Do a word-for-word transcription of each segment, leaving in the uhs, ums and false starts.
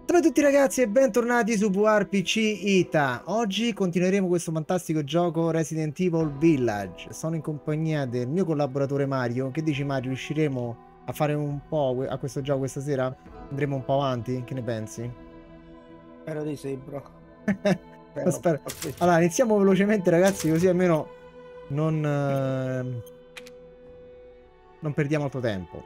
Ciao a tutti ragazzi e bentornati su VRPC Ita. Oggi continueremo questo fantastico gioco Resident Evil Village. Sono in compagnia del mio collaboratore Mario. Che dici Mario? Riusciremo a fare un po' a questo gioco questa sera? Andremo un po' avanti? Che ne pensi? Spero di sì, bro. Lo Spero spero. proprio di sì. Allora, iniziamo velocemente ragazzi, così almeno non, eh, non perdiamo altro tempo.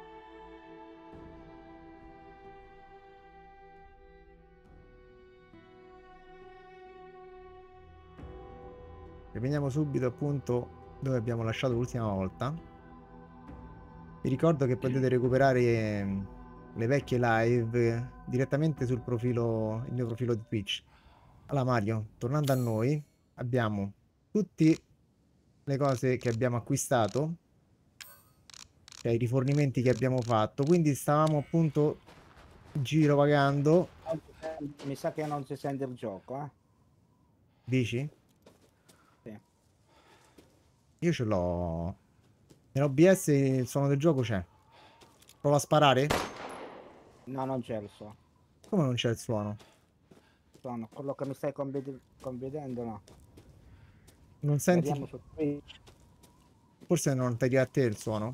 Riveniamo subito appunto dove abbiamo lasciato l'ultima volta. Vi ricordo che potete recuperare ehm, le vecchie live eh, direttamente sul profilo, il mio profilo di Twitch. Allora Mario, tornando a noi, abbiamo tutte le cose che abbiamo acquistato, cioè i rifornimenti che abbiamo fatto, quindi stavamo appunto girovagando, Non si sente- Mi sa che non si sente il gioco, eh? dici? Sì. Io ce l'ho. Nell'O B S il suono del gioco c'è. Prova a sparare? No, non c'è il suono. Come non c'è il suono? Suono. Quello che mi stai convide- convedendo, no. Non senti? Vediamo su Twitch. Forse non ti arriva a te il suono?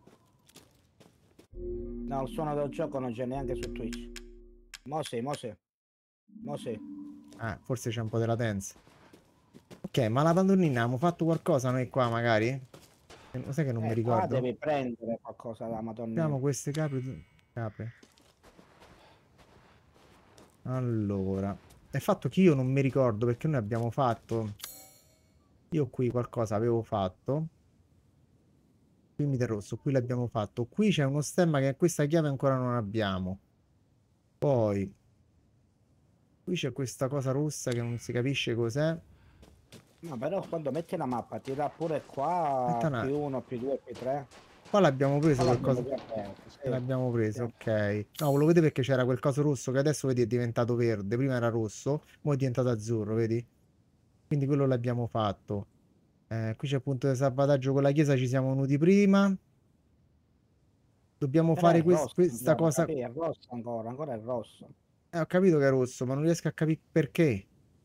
No, il suono del gioco non c'è neanche su Twitch. Mo sì, mo sì. Mo sì. Eh, forse c'è un po' di latenza. Ok, ma la pandornina abbiamo fatto qualcosa noi qua magari? Eh, Sai che non mi Eh, qua ricordo. devi prendere qualcosa da Abbiamo Madonnina. queste capre. Capre. Allora. È fatto che io non mi ricordo perché noi abbiamo fatto. Io qui qualcosa avevo fatto. Qui mi rosso, qui l'abbiamo fatto. Qui c'è uno stemma che questa chiave ancora non abbiamo. Poi. Qui c'è questa cosa rossa che non si capisce cos'è. No, però quando metti la mappa ti dà pure qua Aspetta un più attimo. uno, più due, più tre. Qua l'abbiamo preso Qua l'abbiamo qualcosa. già aperto, Ce sì. l'abbiamo preso, Sì. ok. No, volevo vedere perché c'era quel coso rosso che adesso vedi è diventato verde. Prima era rosso, ora è diventato azzurro, vedi? Quindi quello l'abbiamo fatto. Eh, qui c'è il punto di salvataggio con la chiesa, ci siamo venuti prima. Dobbiamo Però è fare quest- rosso questa ancora, cosa. capì? È rosso ancora, ancora è rosso. Eh, ho capito che è rosso, ma non riesco a capire perché.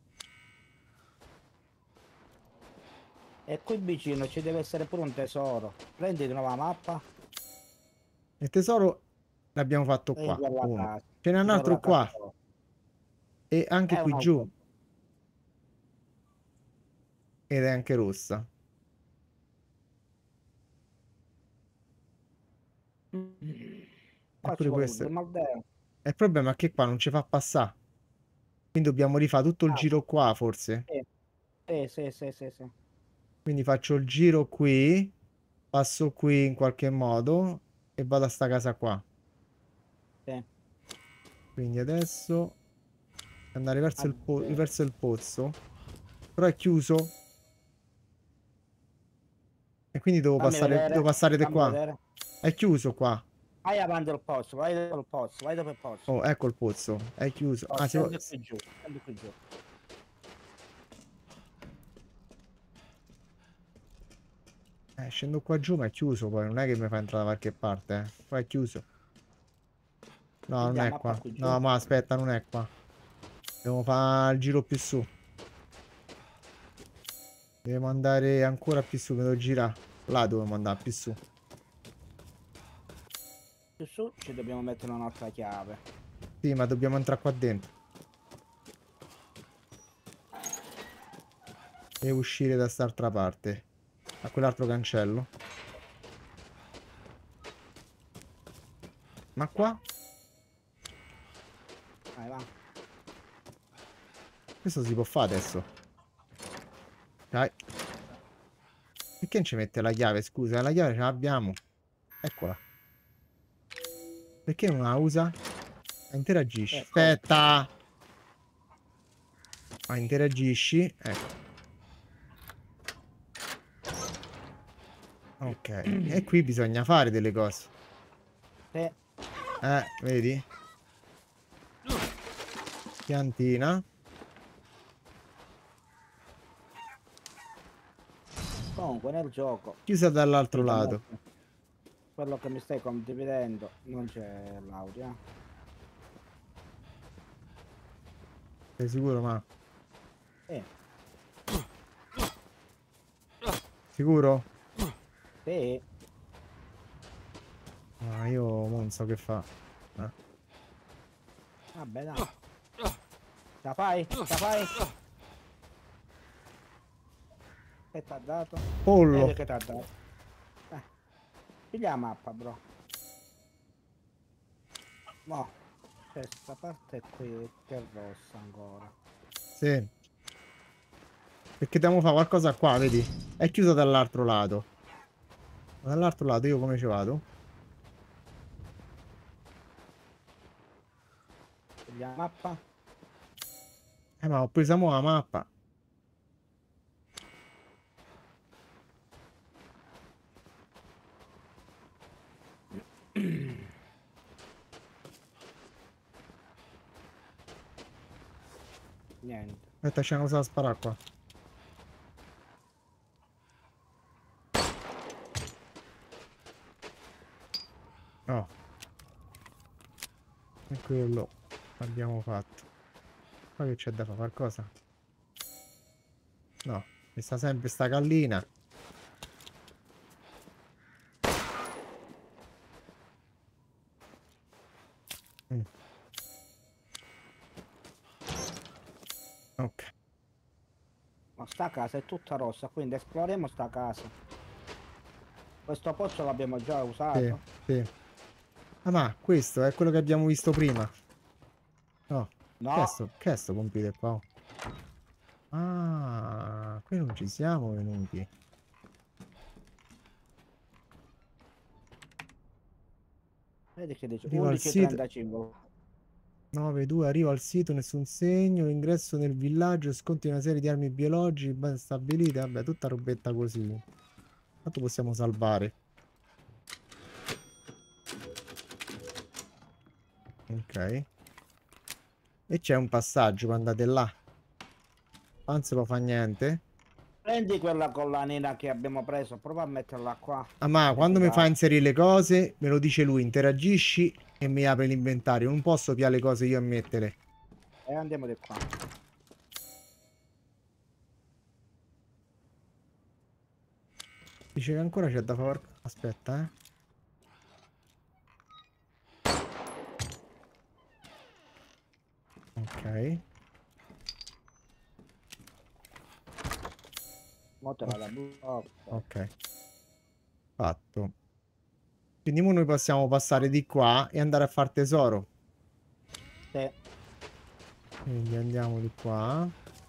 E qui vicino ci deve essere pure un tesoro. Prendi di nuovo la mappa Il tesoro l'abbiamo fatto e in qua. quella Uno. casa. Ce n'è un In altro quella casa qua. rossa. E anche È un qui giù. altro. Ed è anche rossa. Qua ci Eppure vuole un questo. rimaldeo. E il problema è che qua non ci fa passare. Quindi dobbiamo rifare tutto il Ah, giro qua, forse. sì, sì, sì, sì, sì, sì. Quindi faccio il giro qui, passo qui in qualche modo e vado a sta casa qua. Sì. Quindi adesso andare verso il, po- Vabbè. verso il pozzo. Però è chiuso e quindi devo Fammi passare, devo vedere, passare da fammi qua. vedere. È chiuso qua. Vai avanti al pozzo, vai dopo il pozzo, vai dopo il pozzo. Oh, ecco il pozzo. È chiuso. Oh, Ah, si può- scendi qui giù, scendi qui giù. eh, scendo qua giù, ma è chiuso poi. Non è che mi fa entrare da qualche parte. Eh. Qua è chiuso. No, non Prendi la è mappa qua. qui giù. No, ma aspetta, non è qua. Devo fare il giro più su. Dobbiamo andare ancora più su. Mi devo girare. Là dobbiamo andare più su. Più su ci dobbiamo mettere un'altra chiave. Sì, ma dobbiamo entrare qua dentro. E uscire da quest'altra parte. A quell'altro cancello. Ma qua? Vai, va. Questo si può fare adesso. Dai. Perché non ci mette la chiave? Scusa, la chiave ce l'abbiamo. Eccola. Perché non la usa? Interagisci. Ecco. Aspetta. Ah, interagisci. Ecco. Ok. E qui bisogna fare delle cose. Sì. Eh, vedi? Piantina. Comunque nel gioco Chiusa dall'altro ti lato. permette- quello che mi stai condividendo non c'è l'audio. Sei sicuro, ma? Eh, Sicuro? sì. Ah, io mo non so che fa. Eh. Vabbè, dai. La fai? La fai? Che t'ha dato? Pollo. Vedi che t'ha dato. Eh, piglia la mappa, bro. No. Questa parte qui che è rossa ancora. Sì. Perché dobbiamo fare qualcosa qua, vedi? È chiuso dall'altro lato. Ma dall'altro lato io come ci vado? Piglia la mappa. Eh, ma ho preso mo la mappa. Niente. Aspetta, c'è una cosa da sparare qua. No. E quello abbiamo fatto. Poi che c'è da fare qualcosa? No, mi sta sempre sta gallina. Mm. Ok. Ma sta casa è tutta rossa, quindi esploriamo sta casa. Questo pozzo l'abbiamo già Sì, usato. sì. Ah, ma questo è quello che abbiamo visto prima. No. Che è No. sto, che è sto computer qua? Ah, qui non ci siamo venuti. Vedi che dice Arrivo al undici e sito. trentacinque. nove due, arrivo al sito, nessun segno. Ingresso nel villaggio, sconti una serie di armi biologiche ben stabilite. Vabbè, tutta robetta così. Tanto possiamo salvare. Ok. E c'è un passaggio per andare là. Non si può fare niente. Prendi quella collanina che abbiamo preso, prova a metterla qua. Ah, ma Che ti quando mi fa dà. inserire le cose, me lo dice lui, interagisci e mi apre l'inventario. Non posso piare le cose io a mettere. E andiamo di qua. Dice che ancora c'è da fare. Aspetta, eh. Ok. Mo te la Ok. da bu- ok. Ok. Fatto. Quindi mo noi possiamo passare di qua e andare a far tesoro. Sì. Quindi andiamo di qua.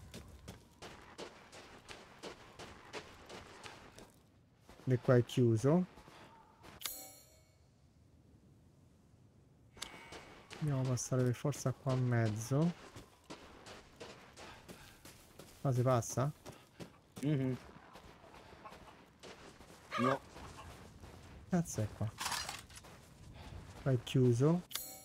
Di qua è chiuso. Dobbiamo passare per forza qua a mezzo. Qua si passa? Mhm. No. Cazzo è qua? Qua è chiuso.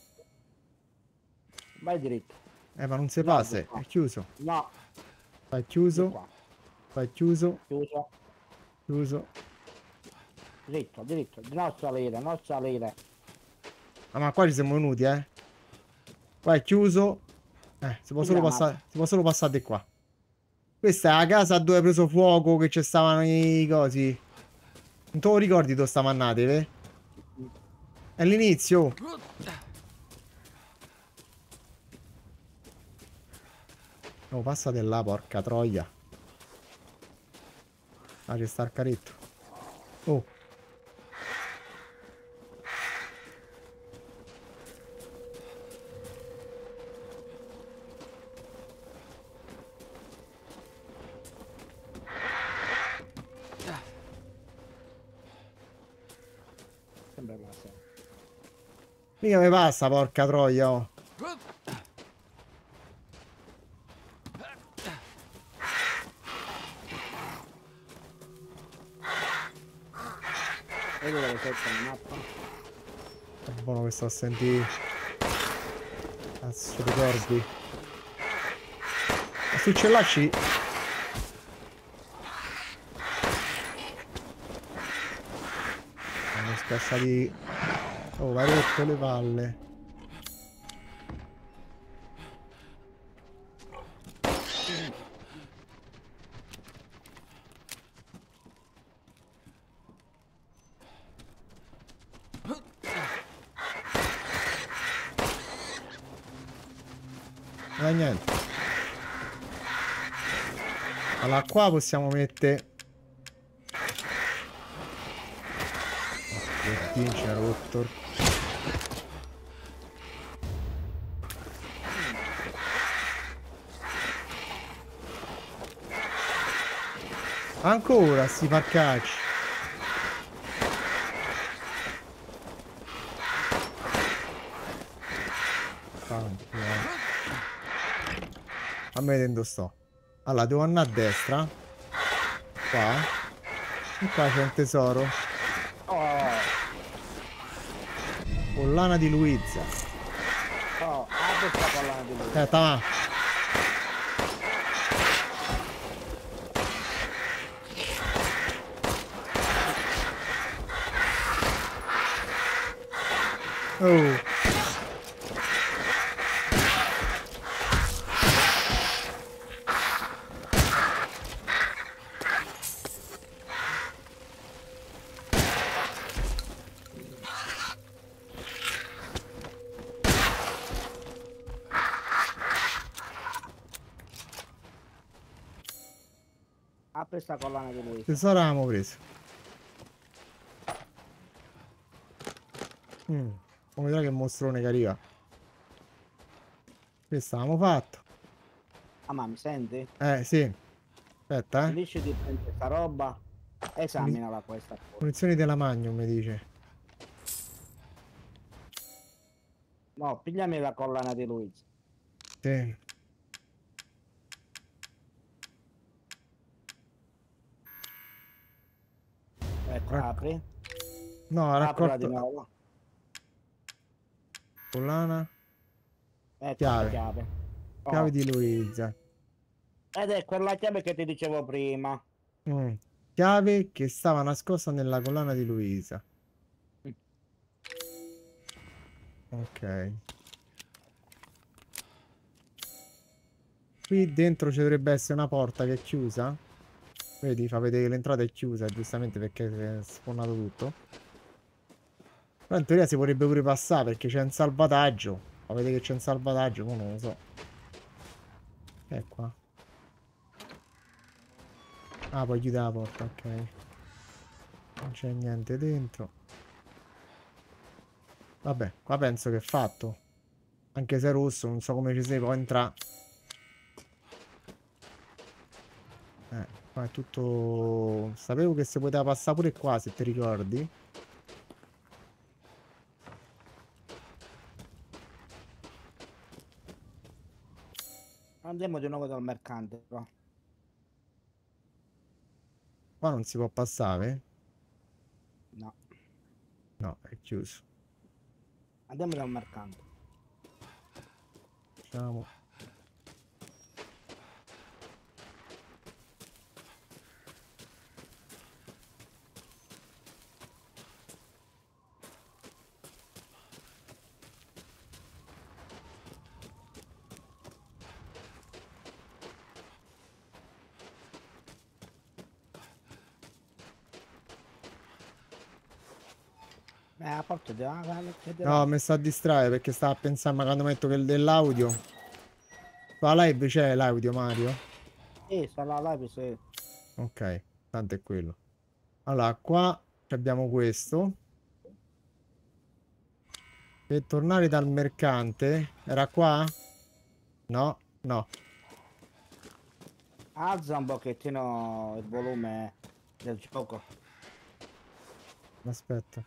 Vai dritto. Eh, ma non si No, passa, di è qua. chiuso. No, Qua è di chiuso. qua. Qua è chiuso. Chiuso. Chiuso. Dritto, dritto. Non salire, non salire. Ah, ma qua ci siamo venuti, eh. Qua è chiuso. Eh, si può solo Piglia la mappa. passare. Si può solo passare di qua. Questa è la casa dove ha preso fuoco, che ci stavano i cosi. Non te lo ricordi dove stavamo andati, ve? È l'inizio. Oh, passa di là, porca troia. Ah, c'è sta il caretto. Oh. Sempre la sera. Mica mi passa, porca troia, oh. Vedi dove sotto la mappa? È buono che sto a sentire. Cazzo, ricordi. Ma su cellacci. Hanno scassati. Oh, vai rotto le palle. Non è niente. Allora qua possiamo mettere... Il pinch è rotto. Ancora sti paccacci. A me dentro sto. Allora devo andare a destra. Qua. E qua c'è un tesoro. Oh, Collana di Luisa. oh, apri questa collana di lui. Aspetta, va. Oh. Apri questa collana di lui. Tesoro l'abbiamo preso. Mm. Come vedrai che mostrone che arriva. Questo l'abbiamo fatto. Ah, ma mi senti? Eh sì. Aspetta, eh. Dici di prendere questa roba. Esaminala questa. Munizioni della Magnum mi dice. No, pigliami la collana di Luigi. Sì. Ecco, Racco- apri. No, ha Aprila di raccolto nuovo. collana. Ecco Chiave. la chiave. Oh, Chiave di Luisa. ed è quella chiave che ti dicevo prima. Mm. Chiave che stava nascosta nella collana di Luisa. Mm. Ok. Qui dentro ci dovrebbe essere una porta che è chiusa. Vedi, fa vedere che l'entrata è chiusa, giustamente perché si è spawnato tutto. Però in teoria si potrebbe pure passare perché c'è un salvataggio. Fa vedere che c'è un salvataggio, ma non lo so. Che è qua? Ah, poi chiude la porta, ok. Non c'è niente dentro. Vabbè, qua penso che è fatto. Anche se è rosso, non so come ci si può entrare. Eh, qua è tutto... Sapevo che si poteva passare pure qua, se ti ricordi. Andiamo di nuovo dal mercante, però. Qua non si può passare? No. No, è chiuso. Andiamo dal mercante. Facciamo... Eh, a parte di No, mi sta a distrarre perché stava a pensare, ma quando metto che dell'audio... La live c'è l'audio, Mario? Sì, sta la live, sì. Ok, tanto è quello. Allora, qua abbiamo questo. Per tornare dal mercante... Era qua? No, no. Alza un pochettino il volume del gioco. Aspetta.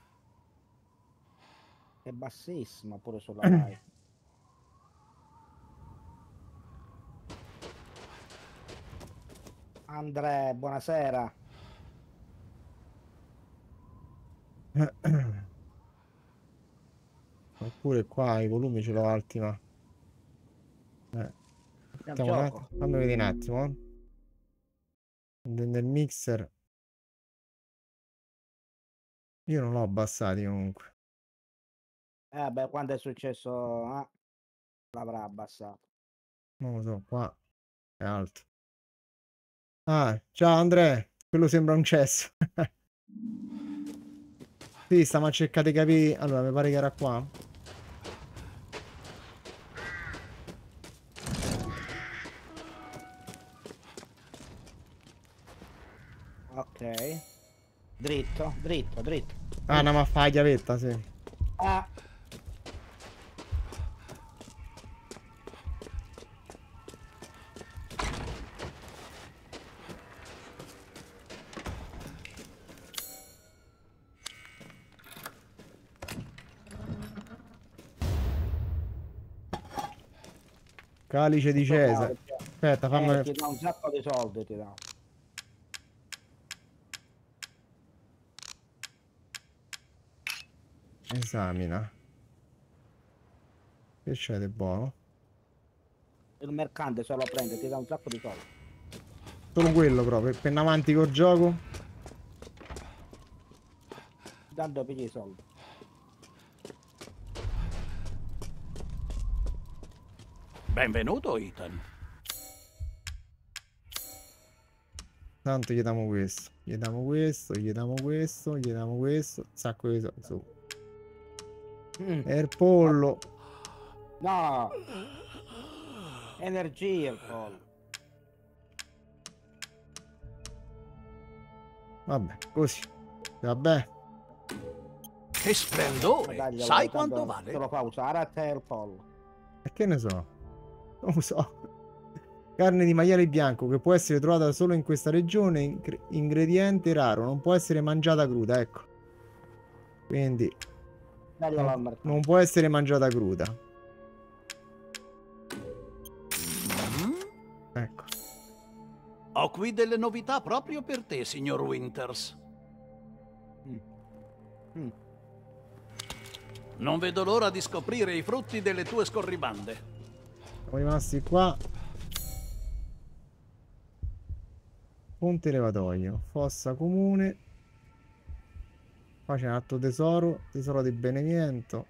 È bassissimo pure sulla live. Andrea, buonasera. Oppure qua i volumi ce l'ho alti, ma... Eh. Nel Aspettiamo un gioco. attimo. Fammi vedere un attimo. eh. Nel mixer... Io non l'ho abbassati comunque. Eh beh, quando è successo, eh, l'avrà abbassato. Non lo so, qua è alto. Ah, ciao Andrea. Quello sembra un cesso. Sì, stiamo a cercare di capire. Allora, mi pare che era qua. Ok. Dritto, dritto, dritto. Ah, andiamo a fare la chiavetta, sì. Ah. Calice di Questo qua, Cesare. perché- Aspetta, Eh, fammi... ti dà un sacco di soldi, ti dà. Esamina. Che c'è di buono? Il mercante se lo prende, ti dà un sacco di soldi. Solo quello proprio, penna avanti col gioco. Tanto pigli i soldi. Benvenuto, Ethan. Tanto gli diamo questo, gli diamo questo, gli diamo questo, gli diamo questo. Sacco di soldi, su. Mm. E il pollo. No! Energia il pollo. Vabbè, così. Vabbè. Che splendore! Dai, Sai tanto quanto Te vale? lo fa usare a te il pollo. E che ne so? Non lo so. Carne di maiale bianco che può essere trovata solo in questa regione. Ingre- ingrediente raro, non può essere mangiata cruda, ecco. Quindi Daglielo al non, mercante. non può essere mangiata cruda. Mm? Ecco. Ho qui delle novità proprio per te, signor Winters. Mm. Mm. Non vedo l'ora di scoprire i frutti delle tue scorribande. Siamo rimasti qua. Ponte levatoio, fossa comune. Qua c'è un altro tesoro, tesoro di Benevento.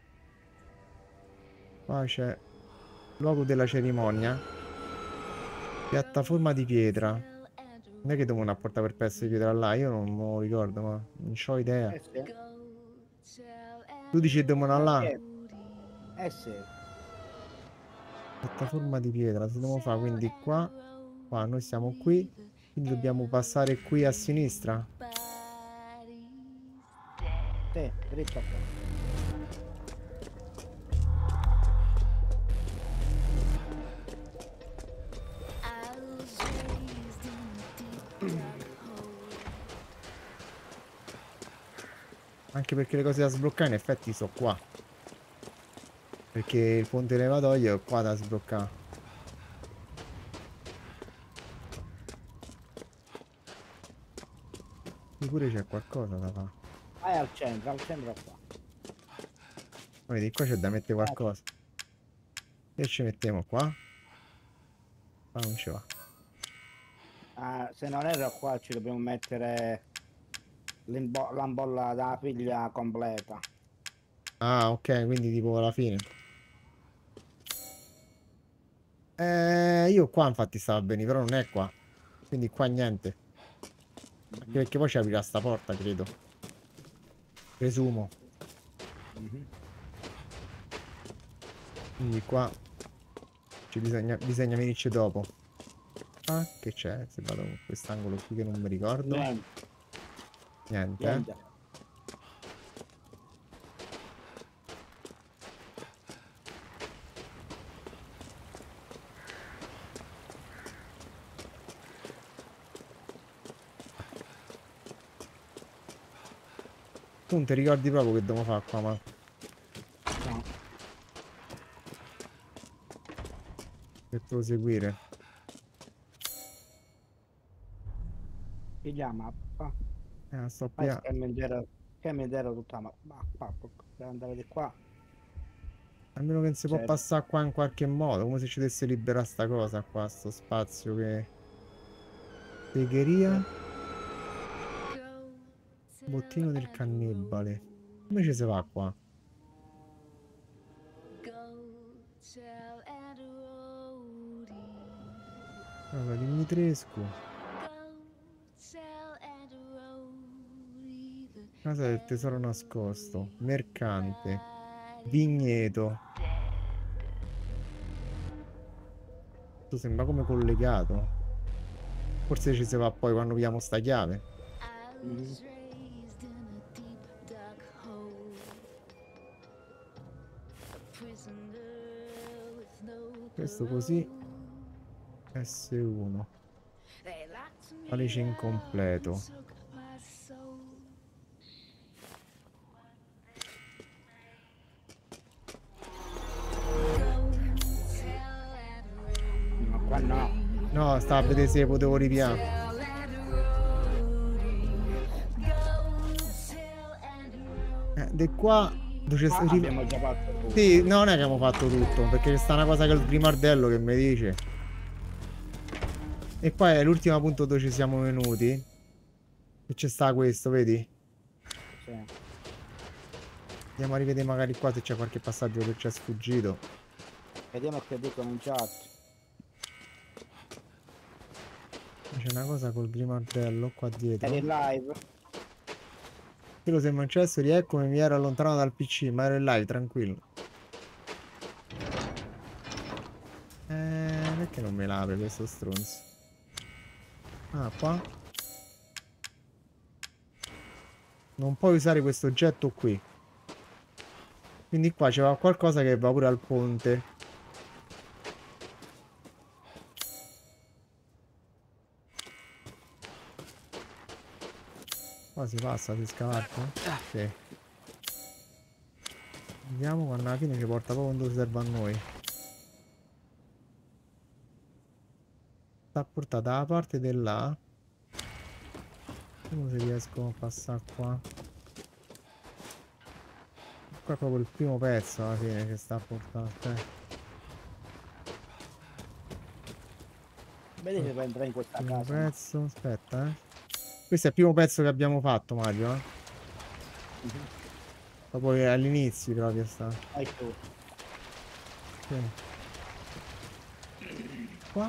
Qua c'è luogo della cerimonia. Piattaforma di pietra. Non è che devono apportare per pezzo di pietra là, io non me lo ricordo, ma non ho idea. Eh sì. Tu dici che devono là? Eh sì. Piattaforma di pietra, se dobbiamo fare quindi qua. Qua noi siamo qui, quindi dobbiamo passare qui a sinistra. Sì, dritto a te. Anche perché le cose da sbloccare in effetti sono qua. Perché il ponte levatoio è qua da sbloccare. Qui pure c'è qualcosa da fare. Vai al centro, al centro qua. Vedi, qua c'è da mettere qualcosa. E ci mettiamo qua. Qua non ci va. Ah, se non erro qua ci dobbiamo mettere l'imbo- l'ambolla da figlia completa. Ah, ok, quindi tipo alla fine. Eh, io qua infatti stava bene, però non è qua. Quindi qua niente. Anche perché poi ci aprirà sta porta, credo. Presumo. Mm-hmm. Quindi qua ci bisogna, bisogna venirci dopo. Ah, che c'è? Se vado con quest'angolo qui che non mi ricordo. Niente, Niente, eh. niente. Tu non ti ricordi proprio che dobbiamo fare qua, ma... No. per proseguire. Piglia la mappa. Eh, sto Poi piano. schermo intero, schermo intero tutta la mappa. Devo andare di qua. Almeno che non si può Certo. passare qua in qualche modo. Come se ci desse liberare sta cosa qua, sto spazio che... Segheria. Bottino del cannibale. Come ci si va qua? Allora, Dimitrescu. Casa del tesoro nascosto. Mercante. Vigneto. Questo sembra come collegato. Forse ci si va poi quando abbiamo sta chiave. Mm. Questo così. S uno. Alice incompleto. Ma qua no. No, sta a vedere se potevo ripiare. Eh, di qua dove Ah, c'è- abbiamo già fatto tutto. Sì, no, non è che abbiamo fatto tutto, perché sta una cosa che è il primardello che mi dice. E poi è l'ultimo punto dove ci siamo venuti. E c'è sta questo, vedi? Sì. Andiamo a rivedere magari qua se c'è qualche passaggio che ci è sfuggito. Vediamo che dicono in chat. C'è una cosa col primardello qua dietro. Eri in live? Quello sei Manchester, rieccomi, mi ero allontanato dal P C, ma ero in live, tranquillo. Eh, perché non me l'apre questo stronzo? Ah, qua. Non puoi usare questo oggetto qui. Quindi qua c'era qualcosa che va pure al ponte. Qua si passa, si scavalca? Sì. Vediamo quando alla fine ci porta proprio dove serve a noi. Sta portata dalla parte di là. Vediamo se riesco a passare qua. Qua è proprio il primo pezzo alla fine che sta a portare. Eh. Vedi se puoi entrare in questa Primo casa. pezzo, aspetta, eh. Questo è il primo pezzo che abbiamo fatto, Mario, eh. Mhm. Proprio all'inizio proprio sta. Vai tu. Sì. Qua.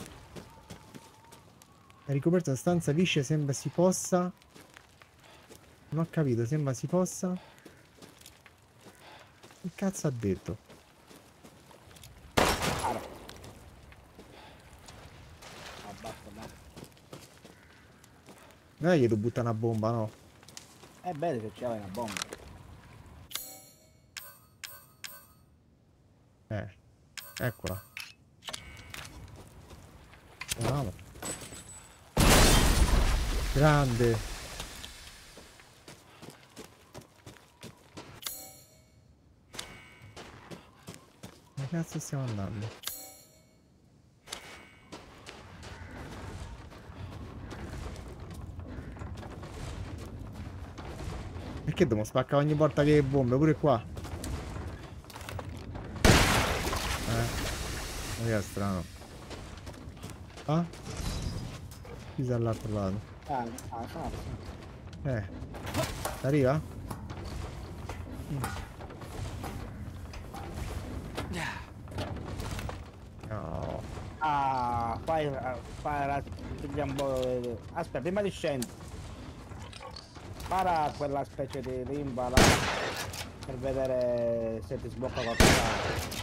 È ricoperto da stanza liscia, sembra si possa. Non ho capito, sembra si possa. Che cazzo ha detto? Ah, basta, basta. Non è che devo buttare una bomba, no? È bello se c'è una bomba. Eh. Eccola. Bravo. Grande. Dove cazzo stiamo andando? Perché dobbiamo spaccare ogni volta che bombe? Pure qua. Eh. Ma che è strano. Ah? Chissà all'altro lato. Ah, ah, forza. Eh. Arriva? Mm. No. Ah, fai, fai la, pigliamo- aspetta, prima di scendere. Spara quella specie di rimba là per vedere se ti sblocca qualcosa.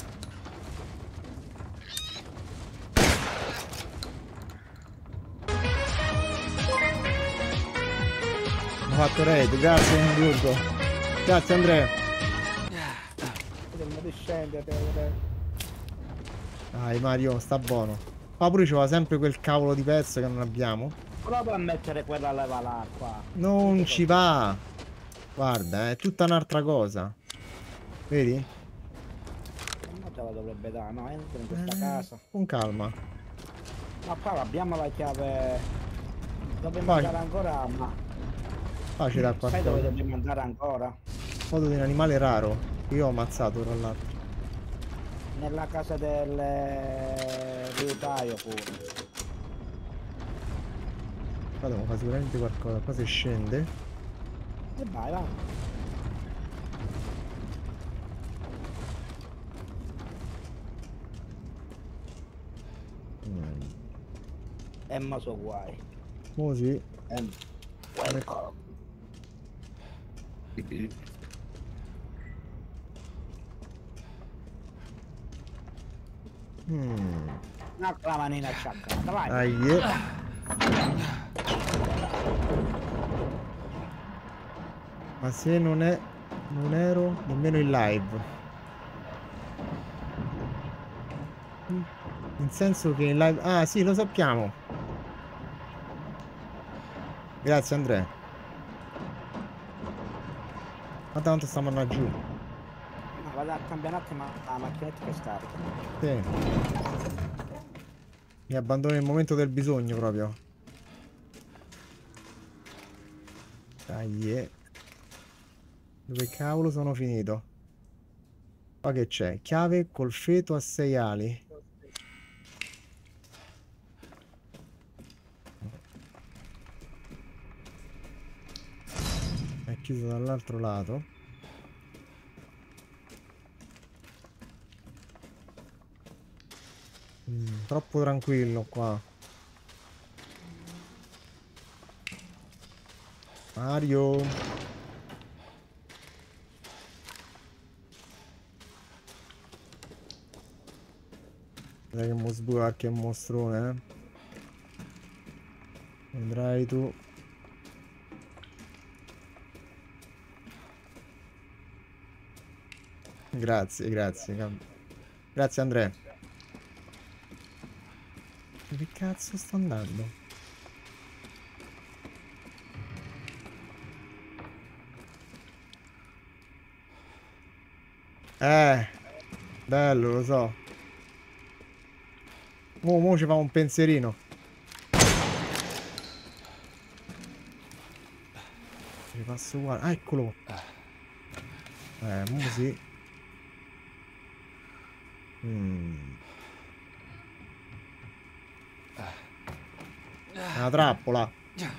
Ho fatto raid, grazie Indurgo. Grazie Andrea. Prima di scendere. Dai Mario, sta buono. Qua pure ci va sempre quel cavolo di pezzo che non abbiamo. Prova a mettere quella leva là qua. Non ci va. Guarda, è tutta un'altra cosa. Vedi? Non te la dovrebbe dare, no? Entra in questa Eh, casa. con calma. Ma qua abbiamo la chiave. Dobbiamo Vai. andare ancora, ma Facile da sai dove qualcosa. dobbiamo andare ancora? Foto di un animale raro. Che io ho ammazzato tra l'altro. Nella casa del eh, liutaio pure. Qua devo fare sicuramente qualcosa. Qua si scende. E vai, va. Mm. E mo so guai. Mo sì. And welcome. Mm. Una la manina acciaccata, vai. Dai. Ma se non è... non ero nemmeno in live. In senso che in live... Ah sì, lo sappiamo. Grazie Andrea. Ma tanto stiamo laggiù. No, vado a cambiare un attimo la macchinetta che scarica. Sì. Mi abbandono il momento del bisogno proprio. Dai. eh. Dove cavolo sono finito? Qua che c'è? Chiave col feto a sei ali. È chiuso dall'altro lato. Mm, troppo tranquillo qua. Mario. Dai che mo sbuca che mostrone, eh. Vedrai tu. Grazie, grazie. cam- Grazie Andrea. Dove cazzo sto andando? Eh, bello, lo so. Mo, mo ci fa un pensierino. Ci passo uguale. Ah, eccolo. Eh, mo sì. Mm. È una trappola.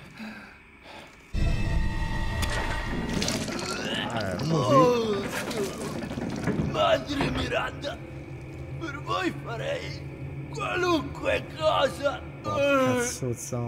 Eh, mo sì. Madre Miranda, per voi farei qualunque cosa. Oh, cazzuzza.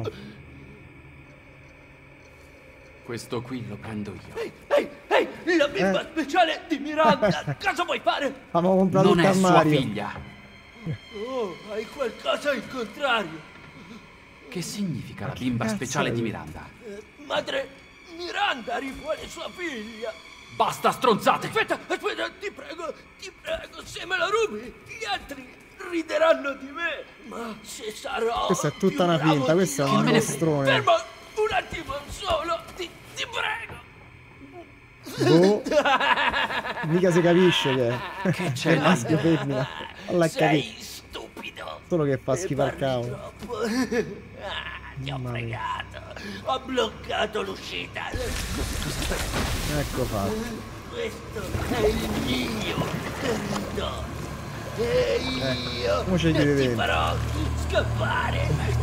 Questo qui lo prendo io. Ehi, ehi, ehi, la bimba Eh. speciale di Miranda, cosa vuoi fare? Abbiamo comprato Non il è sua armadio. figlia. Oh, hai qualcosa in contrario. Che significa la che bimba cazzo speciale è? di Miranda? Eh, Madre Miranda rivuole sua figlia. Basta stronzate! Aspetta, aspetta, ti prego, ti prego, se me la rubi, gli altri rideranno di me. Ma se sarò Questa è tutta più una bravo finta, di questo è un loro- mostrone. Fermo, un attimo solo, ti, ti prego. Boh. Mica si capisce che è. Che È c'è là? maschio o femmina. Alla Sei capito. stupido. Solo che fa E schifo al parli cavolo. troppo. Ah, ti ho Mamma mia. fregato. Ho bloccato l'uscita. Ecco fatto. Questo è il mio territorio. E io Ecco, mo ci chiede ti dentro. farò scappare.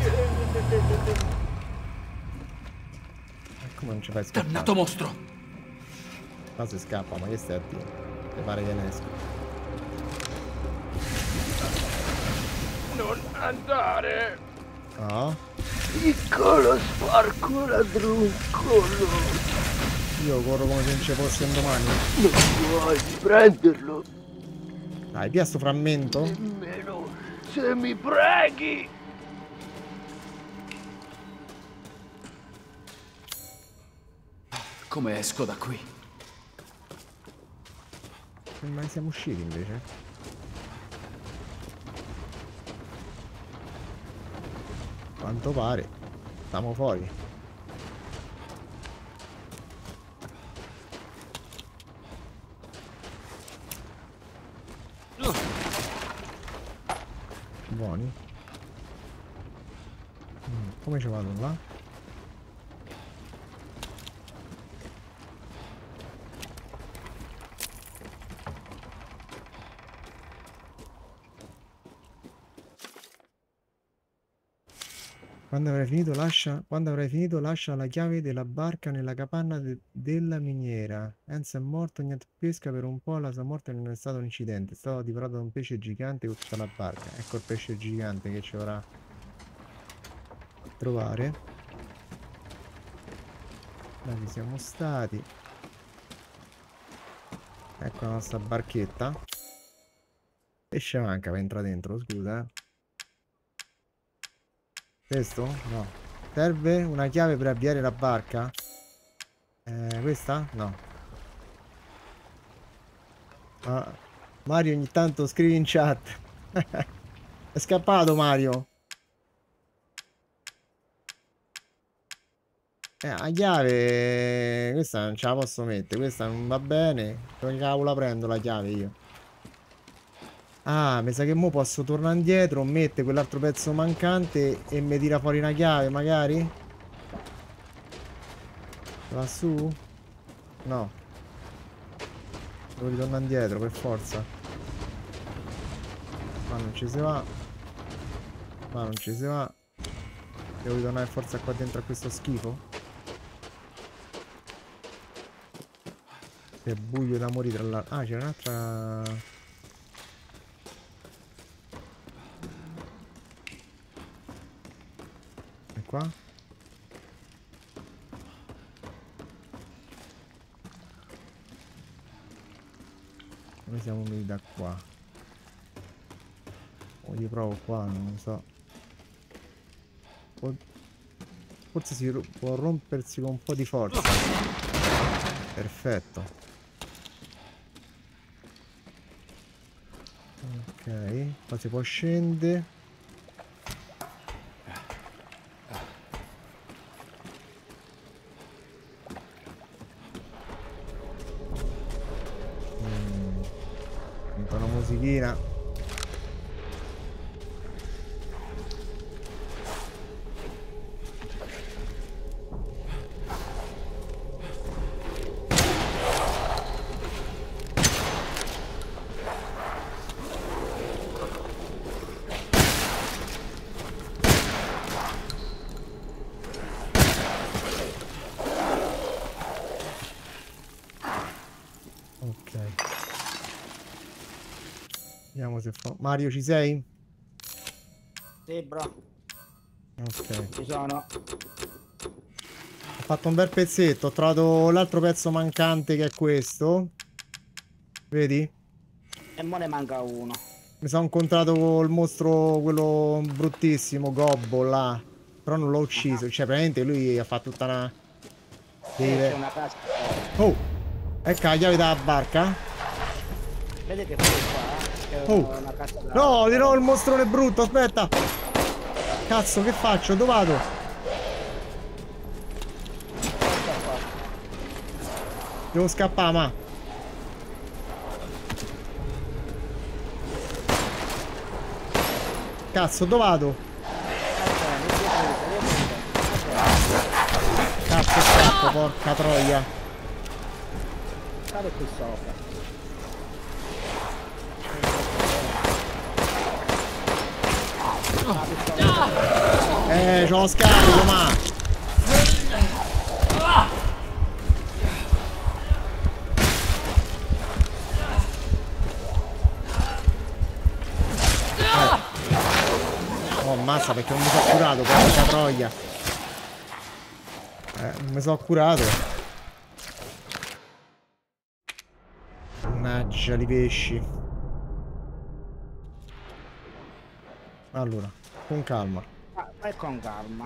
E come non ci fai scappare? Dannato mostro! Qua si scappa, ma che stai a dire? Ti pare che ne esca? Non andare. No? Piccolo sporco ladruncolo. Io corro come se non ci fosse un domani. Non puoi prenderlo. Dai, via sto frammento. Nemmeno se mi preghi. Come esco da qui? Ma siamo usciti invece. Quanto pare. Stiamo fuori. Buoni. Mm, come ci vado là? Quando avrai finito lascia, quando avrai finito lascia la chiave della barca nella capanna de- della miniera. Enzo è morto, niente pesca per un po', la sua morte non è stato un incidente, è stato divorato da un pesce gigante con tutta la barca. Ecco il pesce gigante che ci vorrà a trovare. Là ci siamo stati. Ecco la nostra barchetta. Pesce manca per entrare dentro, scusa. eh. Questo? No. Serve una chiave per avviare la barca? Eh, questa? No. Ah, Mario ogni tanto scrivi in chat. È scappato Mario. Eh, a chiave questa non ce la posso mettere, questa non va bene. Dove cavolo la prendo la chiave io? Ah, mi sa che mo posso tornare indietro, mette quell'altro pezzo mancante e mi tira fuori una chiave magari? Va su? No. Devo ritornare indietro per forza. Ma non ci si va. Ma non ci si va. Devo ritornare forza qua dentro a questo schifo. È buio da morire tra l'altro. Ah, c'è un'altra. E qua? Noi siamo venuti da qua. O io provo qua, non lo so. Forse si può rompersi con un po' di forza. Perfetto. Ok, qua si può scendere. Mm. Una musichina. Vediamo se fa. Mario, ci sei? Sì, bro. Ok. Ci sono. Ho fatto un bel pezzetto. Ho trovato l'altro pezzo mancante che è questo. Vedi? E mo ne manca uno. Mi sono incontrato col mostro, quello bruttissimo, Gobbo là. Però non l'ho ucciso. Cioè, praticamente lui ha fatto tutta una. C'è una casa. Oh! Ecco la chiave dalla barca. Vedi che fuori qua? C'è Oh. una casa da... No, di nuovo il mostrone brutto, aspetta. Cazzo, che faccio? Dove vado? Devo scappare, ma. Cazzo, dove vado? Cazzo, scappo, porca troia. Stare qui sopra. Eh, c'ho lo scarico, ma. Eh. Oh, ammazza, perché non mi sono curato, porca troia. Eh, non mi sono curato. Mannaggia li pesci. Allora, con calma. Ah, vai con calma.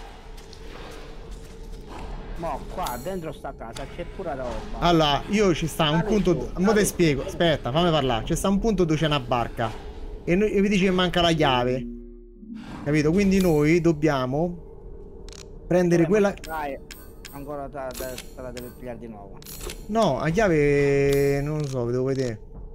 Mo qua dentro sta casa c'è pure roba. Allora, io ci sta un punto. Mo te spiego. Aspetta, fammi parlare. C'è sta un punto dove c'è una barca. E, noi, e vi dice che manca la chiave. Capito? Quindi noi dobbiamo prendere quella. Dai, ancora te la, te la devi pigliare di nuovo. No, la chiave non lo so, devo vedere.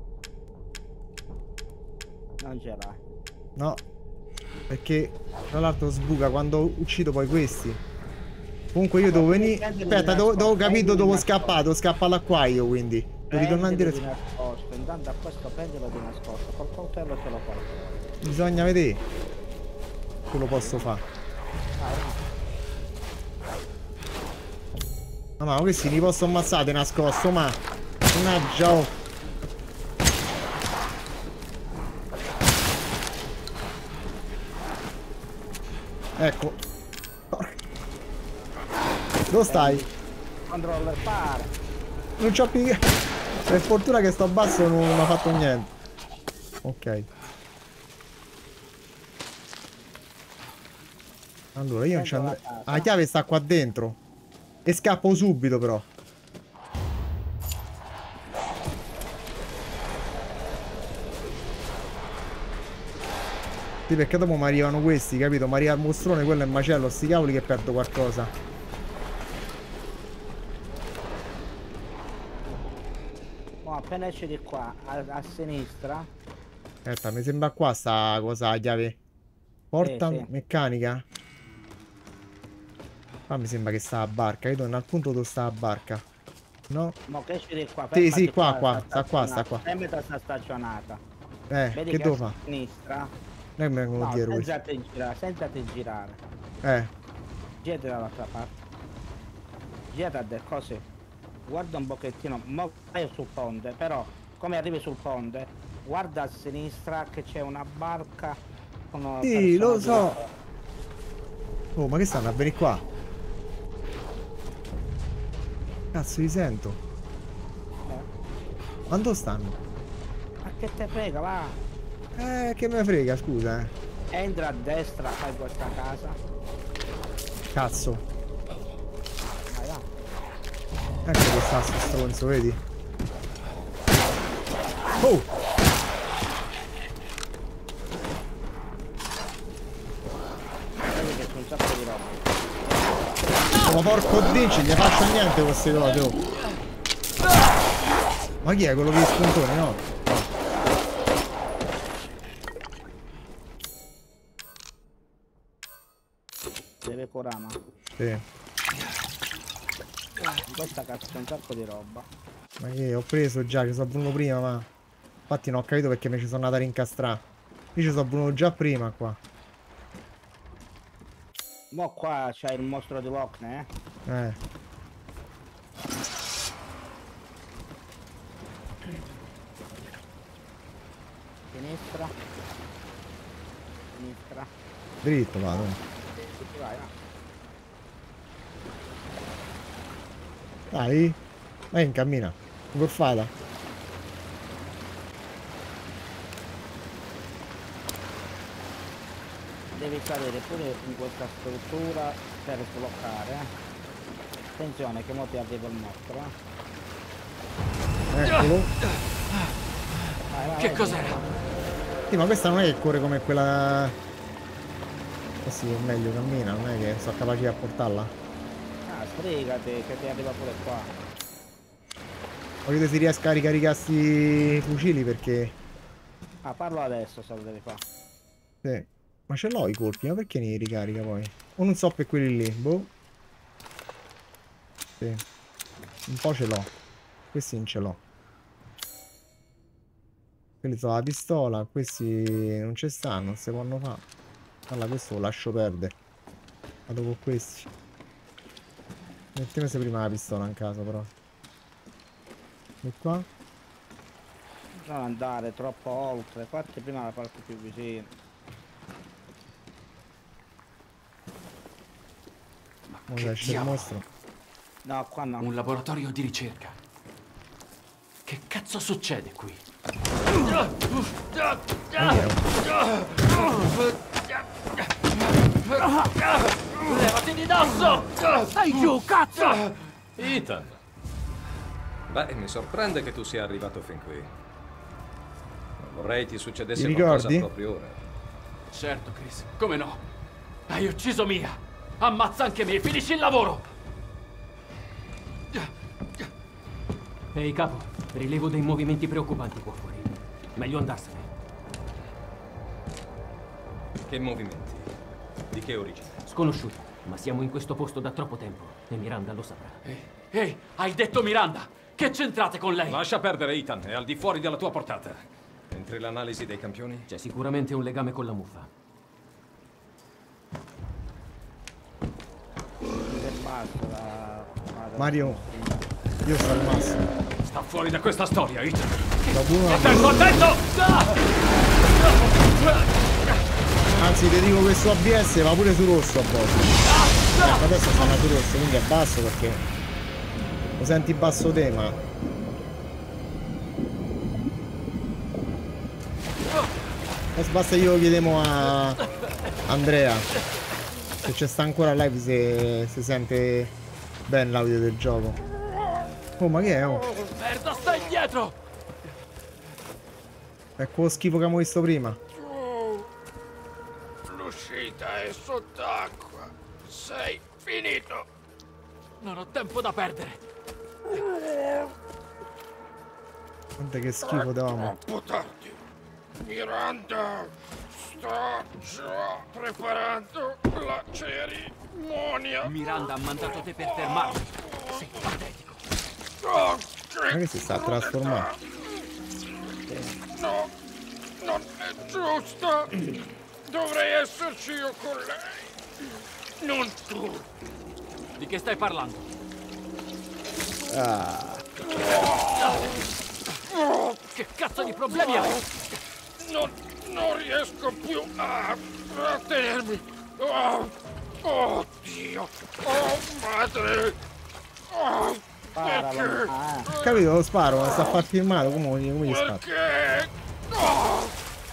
Non ce l'hai. No. Perché tra l'altro sbuca quando uccido poi questi. Comunque io devo venire. Aspetta, devo, devo capito dove scappare. Devo scappare da qua io, quindi. Devo ritornare in direzione. Nascosto. Intanto a questo prendilo di nascosto. Col coltello ce lo fai. Bisogna vedere. Che lo posso fare. No, ma questi li posso ammazzare nascosto, ma. Mannaggia, oh. Ecco. Dove stai? Controller, pare. Non c'ho più. Per fortuna che sto basso non, non ha fatto niente. Ok. Allora io non c'ho. La chiave sta qua dentro. E scappo subito però. Sì, perché dopo mi arrivano questi, capito? Mi arriva il mostrone, quello è il macello, sti cavoli che perdo qualcosa. Oh, appena esci di qua, a, a sinistra. Aspetta, mi sembra qua sta cosa, la chiave. Porta Sì, sì. meccanica. Qua mi sembra che sta a barca. Io torno al punto dove sta a barca. No? Mo che esci di qua, Sì, sì, fermati qua, qua, sta qua, sta stazionata. qua. Sempre da sta stazionata. Eh, Vedi che che devo a fare? sinistra. Non mi vengono No, dietro questi. senza te girare, senza te girare. Eh, Girati dall'altra parte. Girati a de così. Guarda un pochettino, mo vai sul ponte, però come arrivi sul ponte, guarda a sinistra che c'è una barca con una sì, lo persona so. dietro. Oh, ma che stanno a venire qua? Cazzo, li sento. Eh. Ma dove stanno? Ma che te frega, va? Eh, che me frega, scusa, eh. Entra a destra, fai questa casa. Cazzo. Vai, va. Ecco che sta sto stronzo, vedi? Oh! Vedi che c'è un sacco di roba. Oh, ma porco dinci, non gli faccio niente con queste cose, oh. Ma chi è quello che gli spuntoni, no? No. Deve corama. Sì. In questa cazzo c'è un sacco di roba. Ma che ho preso già, che sono venuto prima, ma... Infatti non ho capito perché mi ci sono andato a rincastrare. Io ci sono venuto già prima qua. Mo qua c'è il mostro di Loch Ness, eh? Eh. Sinistra. Sinistra. Dritto vado. Vai, va. Dai. Vai, cammina. Gorfata. Devi salire pure in questa struttura per sbloccare, eh? Attenzione che mo ti arriva il mostro, eh? Eccolo. Vai, vai, Che vai, cos'era? Sì, ma questa non è che corre come quella... Eh sì, è meglio, cammina, non è che sono capace a portarla. Ah, sbrigati che ti arriva pure qua. Voglio che si riesca a ricaricare sti fucili perché... Ah, parlo adesso se lo devi fare. Sì. Ma ce l'ho i colpi, ma perché ne ricarica poi? O non so per quelli lì, boh. Sì. Un po' ce l'ho. Questi non ce l'ho. Quelli sono la pistola, questi non ci stanno, non si possono fare. Allora questo lo lascio perdere. Vado con questi. Mettiamo se prima la pistola in casa però. E qua? Non andare troppo oltre, fatti prima la parte più vicina. Ma Ora che esce il diavolo? mostro. No, qua no. Un laboratorio di ricerca. Che cazzo succede qui? Levati di dosso! Stai giù, cazzo! Ethan! Beh, mi sorprende che tu sia arrivato fin qui. Non vorrei ti succedesse Ti qualcosa ricordi? proprio ora. Certo, Chris, come no? Hai ucciso Mia! Ammazza anche me, finisci il lavoro! Ehi capo, rilevo dei movimenti preoccupanti qua fuori. Meglio andarsene. Che movimenti? Di che origine? Sconosciuti, ma siamo in questo posto da troppo tempo e Miranda lo saprà. Ehi, ehi, hai detto Miranda! Che c'entrate con lei? Lascia perdere, Ethan, è al di fuori della tua portata. Entri l'analisi dei campioni? C'è sicuramente un legame con la muffa. Che basta la... la- Mario, io sto al massimo. Sta fuori da questa storia, Ethan! Dopo uno... Attento, attento! Anzi, ti dico questo A B S va pure su rosso a volte. Ecco, adesso stanno su rosso, quindi è basso perché... Lo senti basso te, ma... Adesso basta che glielo chiediamo a Andrea. Se c'è sta ancora live se si sente bene l'audio del gioco. Oh, ma che è? Oh, Merda, stai indietro! è quello schifo che abbiamo visto prima. Stai sott'acqua. Sei finito. Non ho tempo da perdere. Guarda che schifo d'uomo. Troppo tardi. Miranda sta già preparando la cerimonia. Miranda ha mandato te per fermarmi. Sei patetico. Oh, Ma che si sta trasformando? no, non è giusta. Dovrei esserci io con lei, non tu. Di che stai parlando? Ah, Che cazzo di problemi hai? Non, non riesco più a trattenermi. Oh, oh Dio, oh madre. Oh, Parala. perché? Ah, capito, lo sparo, ma sta a far filmato, come, come gli sparo? Perché? Oh,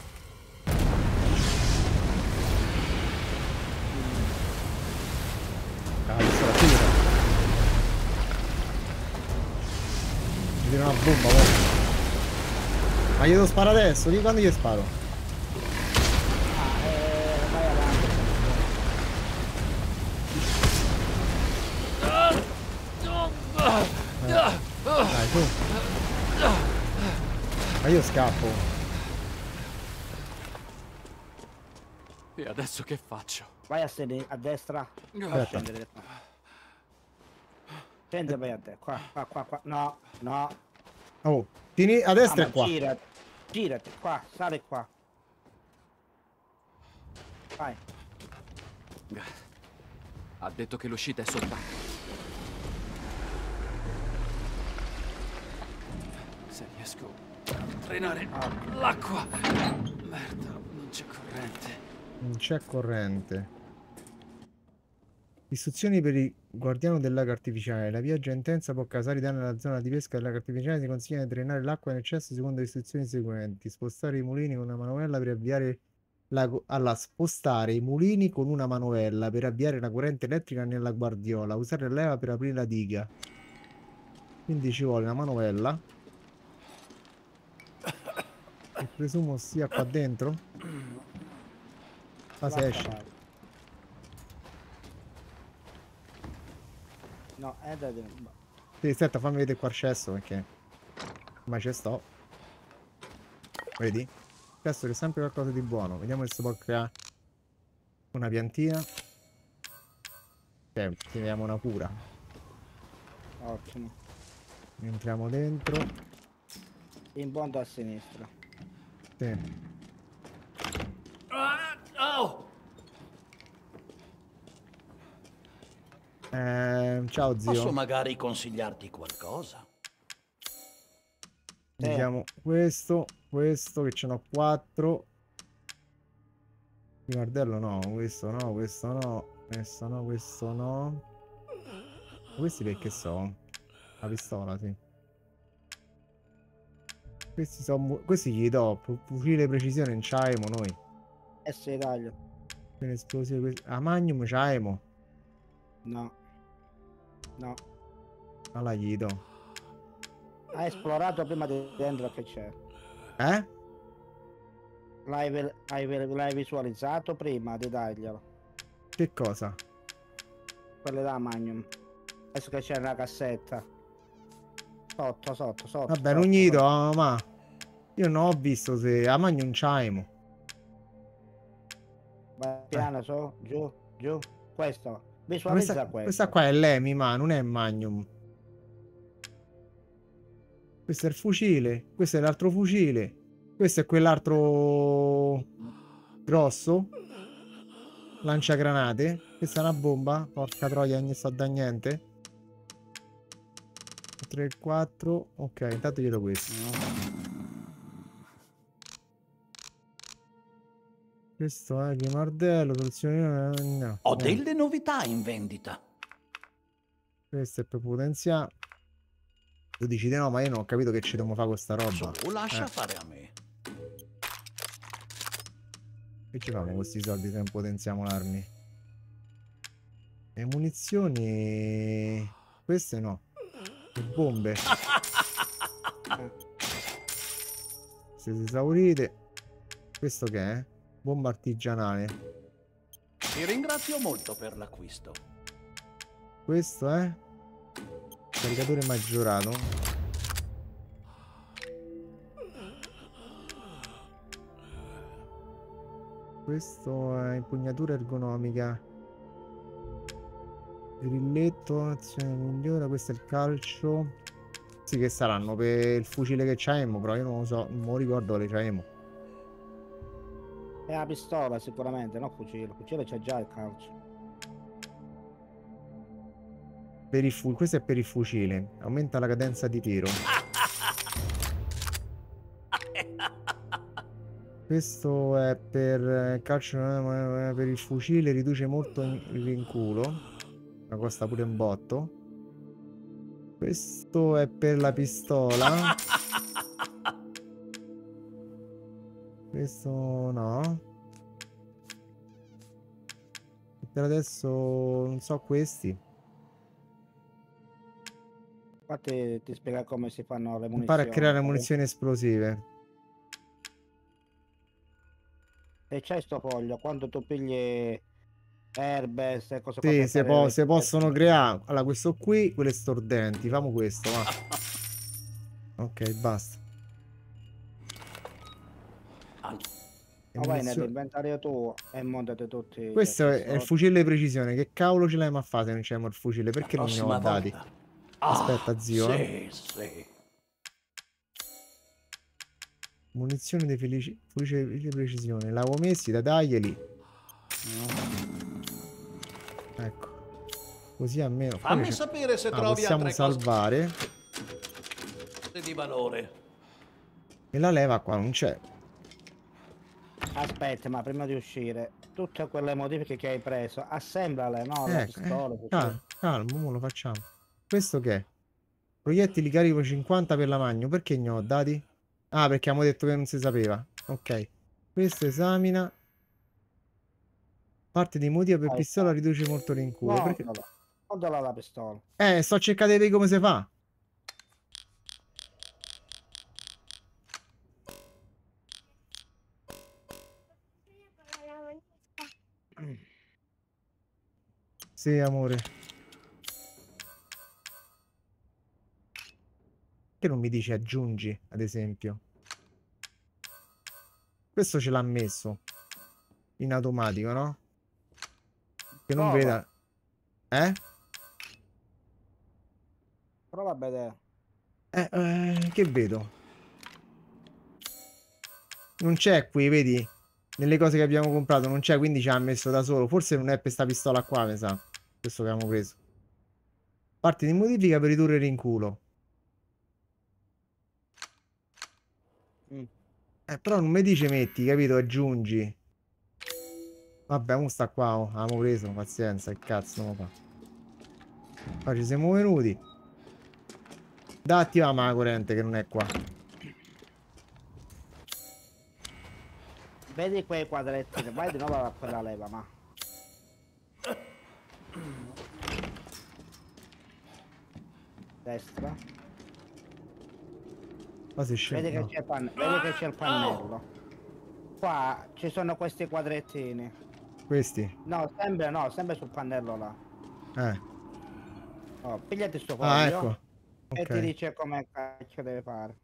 Ah, questa è la tira. Mi tira una bomba, guarda. Ma io devo sparare adesso, di quando gli sparo? eh, vai avanti. Dai, su. Ma io scappo. E adesso che faccio? Vai a sedere a destra. Aspetta. Scendere qua. Scendi, vai a te. Qua, qua, qua, qua. No, no. Oh, tieni a destra Ah, e qua. Girati. Girati, qua, sale qua. Vai. Ha detto che l'uscita è sott'acqua. Se riesco a drenare l'acqua. Merda, non c'è corrente. Non c'è corrente. Istruzioni per il guardiano del lago artificiale. La pioggia intensa può causare danni nella zona di pesca del lago artificiale. Si consiglia di drenare l'acqua in eccesso secondo le istruzioni seguenti. Spostare i mulini con una manovella per avviare la... Allora, spostare i mulini con una manovella per avviare la corrente elettrica nella guardiola. Usare la leva per aprire la diga. Quindi ci vuole una manovella. Che presumo sia qua dentro. Qua si esce. No, è da dentro. Sì, aspetta, fammi vedere qua il cesso perché ma ci sto. Vedi? Il cesso è sempre qualcosa di buono. Vediamo se si può creare una piantina. Ok, teniamo una cura. Ottimo. Entriamo dentro. In fondo a sinistra. Sì. Ah, oh! Eh, ciao zio. Posso magari consigliarti qualcosa? Vediamo questo, questo che ce n'ho quattro. Il martello no, questo no, questo no, questo no, questo no. Questi perché so? La pistola, sì. Questi sono, questi gli do, fucile precisione in c'aimo noi. E se taglio. Quindi esplosive, questi. A Magnum c'aimo. No. No. Allora gli do. Hai esplorato prima di dentro che c'è. Eh? L'hai ve- hai ve- l'hai visualizzato prima di darglielo. Che cosa? Quelle da Magnum. Adesso che c'è nella cassetta. Sotto, sotto, sotto. Vabbè, sotto, non gli do, sotto. ma io non ho visto se a Magnum c'aimo. Vai piano, su, giù, giù. Questo. Ma Visualizza Questa, questo. questa qua è l'Emi, ma non è Magnum. Questo è il fucile, questo è l'altro fucile, questo è quell'altro grosso. Lanciagranate. Questa è una bomba. Porca troia, non sta da niente. tre, quattro. Ok, intanto gli do questo. Questo è il martello. Soluzione. No. Ho Eh, delle novità in vendita. Questo è per potenziare. Tu dici di no, ma io non ho capito che ci dobbiamo fare con sta roba. Solo lascia Eh. fare a me. Che ci facciamo con questi soldi se non potenziamo l'armi? Le munizioni. Queste no. Le bombe. Queste esaurite. Questo che è? Bomba artigianale. Ti ringrazio molto per l'acquisto. Questo è caricatore maggiorato. Questo è impugnatura ergonomica. Grilletto, azione migliora. Questo è il calcio. Sì, che saranno per il fucile che c'aimo, però io non lo so, non me lo ricordo le c'aimo. È la pistola sicuramente, no fucile. Il fucile c'è già il calcio. Per il fu questo è per il fucile. Aumenta la cadenza di tiro. Questo è per calcio, per il fucile, riduce molto il rinculo. Ma costa pure un botto. Questo è per la pistola. Questo no. Per adesso non so questi. Infatti ti spiega come si fanno le munizioni. Impara a creare munizioni esplosive. E c'hai sto foglio, quando tu pigli erbe, se cose qua Sì, per se, fare po le- se possono creare. Allora, questo qui, quelle stordenti. Famo questo, va. Ok, basta. Ma E vai munizioni- nell'inventario tuo e montate tutti gli Questo è, è il accessori. fucile di precisione. Che cavolo ce l'hai a fare se non c'è il fucile? Perché non ne ho Prossima dati? volta. Aspetta, Ah, zio. eh. Sì, sì. Munizioni di felici- fucile di precisione. L'avevo messi, da daglieli. Ecco. Così almeno. Poi Fammi c'è- sapere se Ah, trovi possiamo altre salvare. cose di valore. E la leva qua non c'è. Aspetta, ma prima di uscire, tutte quelle modifiche che hai preso, assemblale, no? La Ecco, pistola, eh, fucile. calmo, calmo, mo lo facciamo. Questo che è? Proiettili carico cinquanta per la magno. Perché ne ho dati? Ah, perché abbiamo detto che non si sapeva. Ok. Questo esamina. Parte di modifica per Vai, pistola vai. riduce molto l'inculo. Perché... Guardala, guardala la pistola. Eh, sto cercando di vedere come si fa. Sì, amore. Che non mi dici aggiungi, ad esempio? Questo ce l'ha messo in automatico, no? Che non Prova. veda. Eh? Prova a vedere. Eh, eh, che vedo? Non c'è qui, vedi? Nelle cose che abbiamo comprato non c'è, quindi ci ha messo da solo. Forse non è per sta pistola qua, mi sa. Questo che abbiamo preso. Parti di modifica per ridurre il rinculo. Mm. Eh, però non mi dice metti, capito? Aggiungi. Vabbè, mo sta qua, oh. Abbiamo preso, pazienza, che cazzo non lo fa. Qua ci siamo venuti. Da attivare la corrente che non è qua. Vedi quei quadretti, vai di nuovo a quella leva, ma. Destra. Qua si Vedi scende. che No. c'è il pan- vedi che c'è il pannello. Qua ci sono questi quadrettini. Questi. No, sempre no, sempre sul pannello là. Eh. Oh, pigliati sto foglio Ah, ecco. e ti Ok. dice come cacchio deve fare.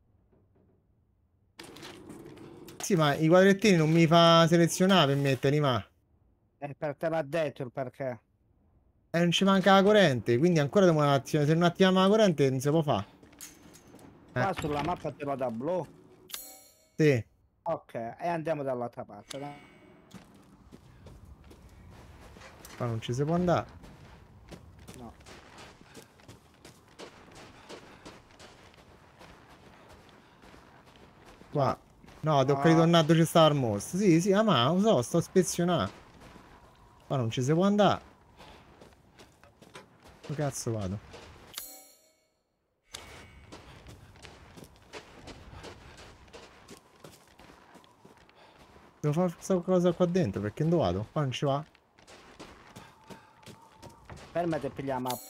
Sì, ma i quadrettini non mi fa selezionare per metterli, ma... E per te l'ha detto il perché. E non ci manca la corrente, quindi ancora devo attivare. Se non attiviamo la corrente non si può fare. Qua sulla mappa te lo dà blu. Sì. Ok, e andiamo dall'altra parte. No? Qua non ci si può andare. No. Qua. No, devo Ah. ritornare dove c'è stava il mostro. Sì, sì, ah, ma lo so, sto a spezionare. Qua non ci si può andare. Dove cazzo vado? Devo fare questa cosa qua dentro, perché dove vado? Qua non ci va. Fermati e piglia la mappa.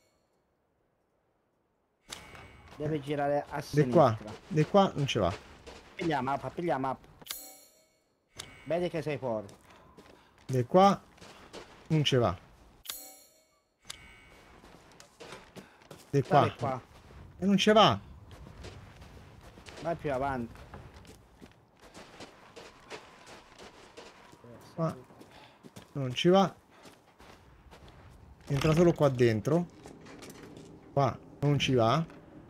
Devi girare a Di qua. sinistra. Di qua non ci va. Piglia la mappa, piglia la mappa. Vedi che sei fuori. Di qua Non ci va. Di qua. Sali qua. E non ci va. Vai più avanti. Qua. Non ci va. Entra solo qua dentro. Qua non ci va.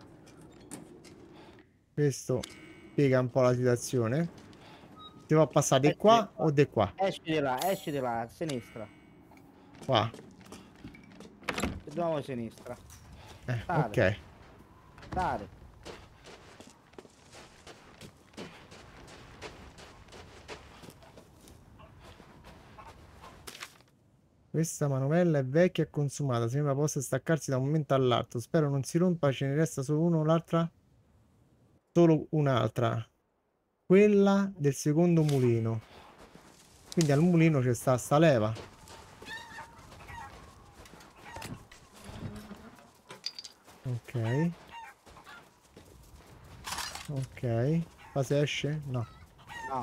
Questo spiega un po' la situazione. Devo passare di qua o di qua? Esci di là, esci di là, a sinistra. Qua. Di nuovo a sinistra. Eh, Sale. ok. Sali. Questa manovella è vecchia e consumata. Sembra possa staccarsi da un momento all'altro. Spero non si rompa. Ce ne resta solo uno o l'altra. Solo un'altra. Quella del secondo mulino. Quindi al mulino c'è sta sta leva. Ok. Ok. Qua si esce? No. No.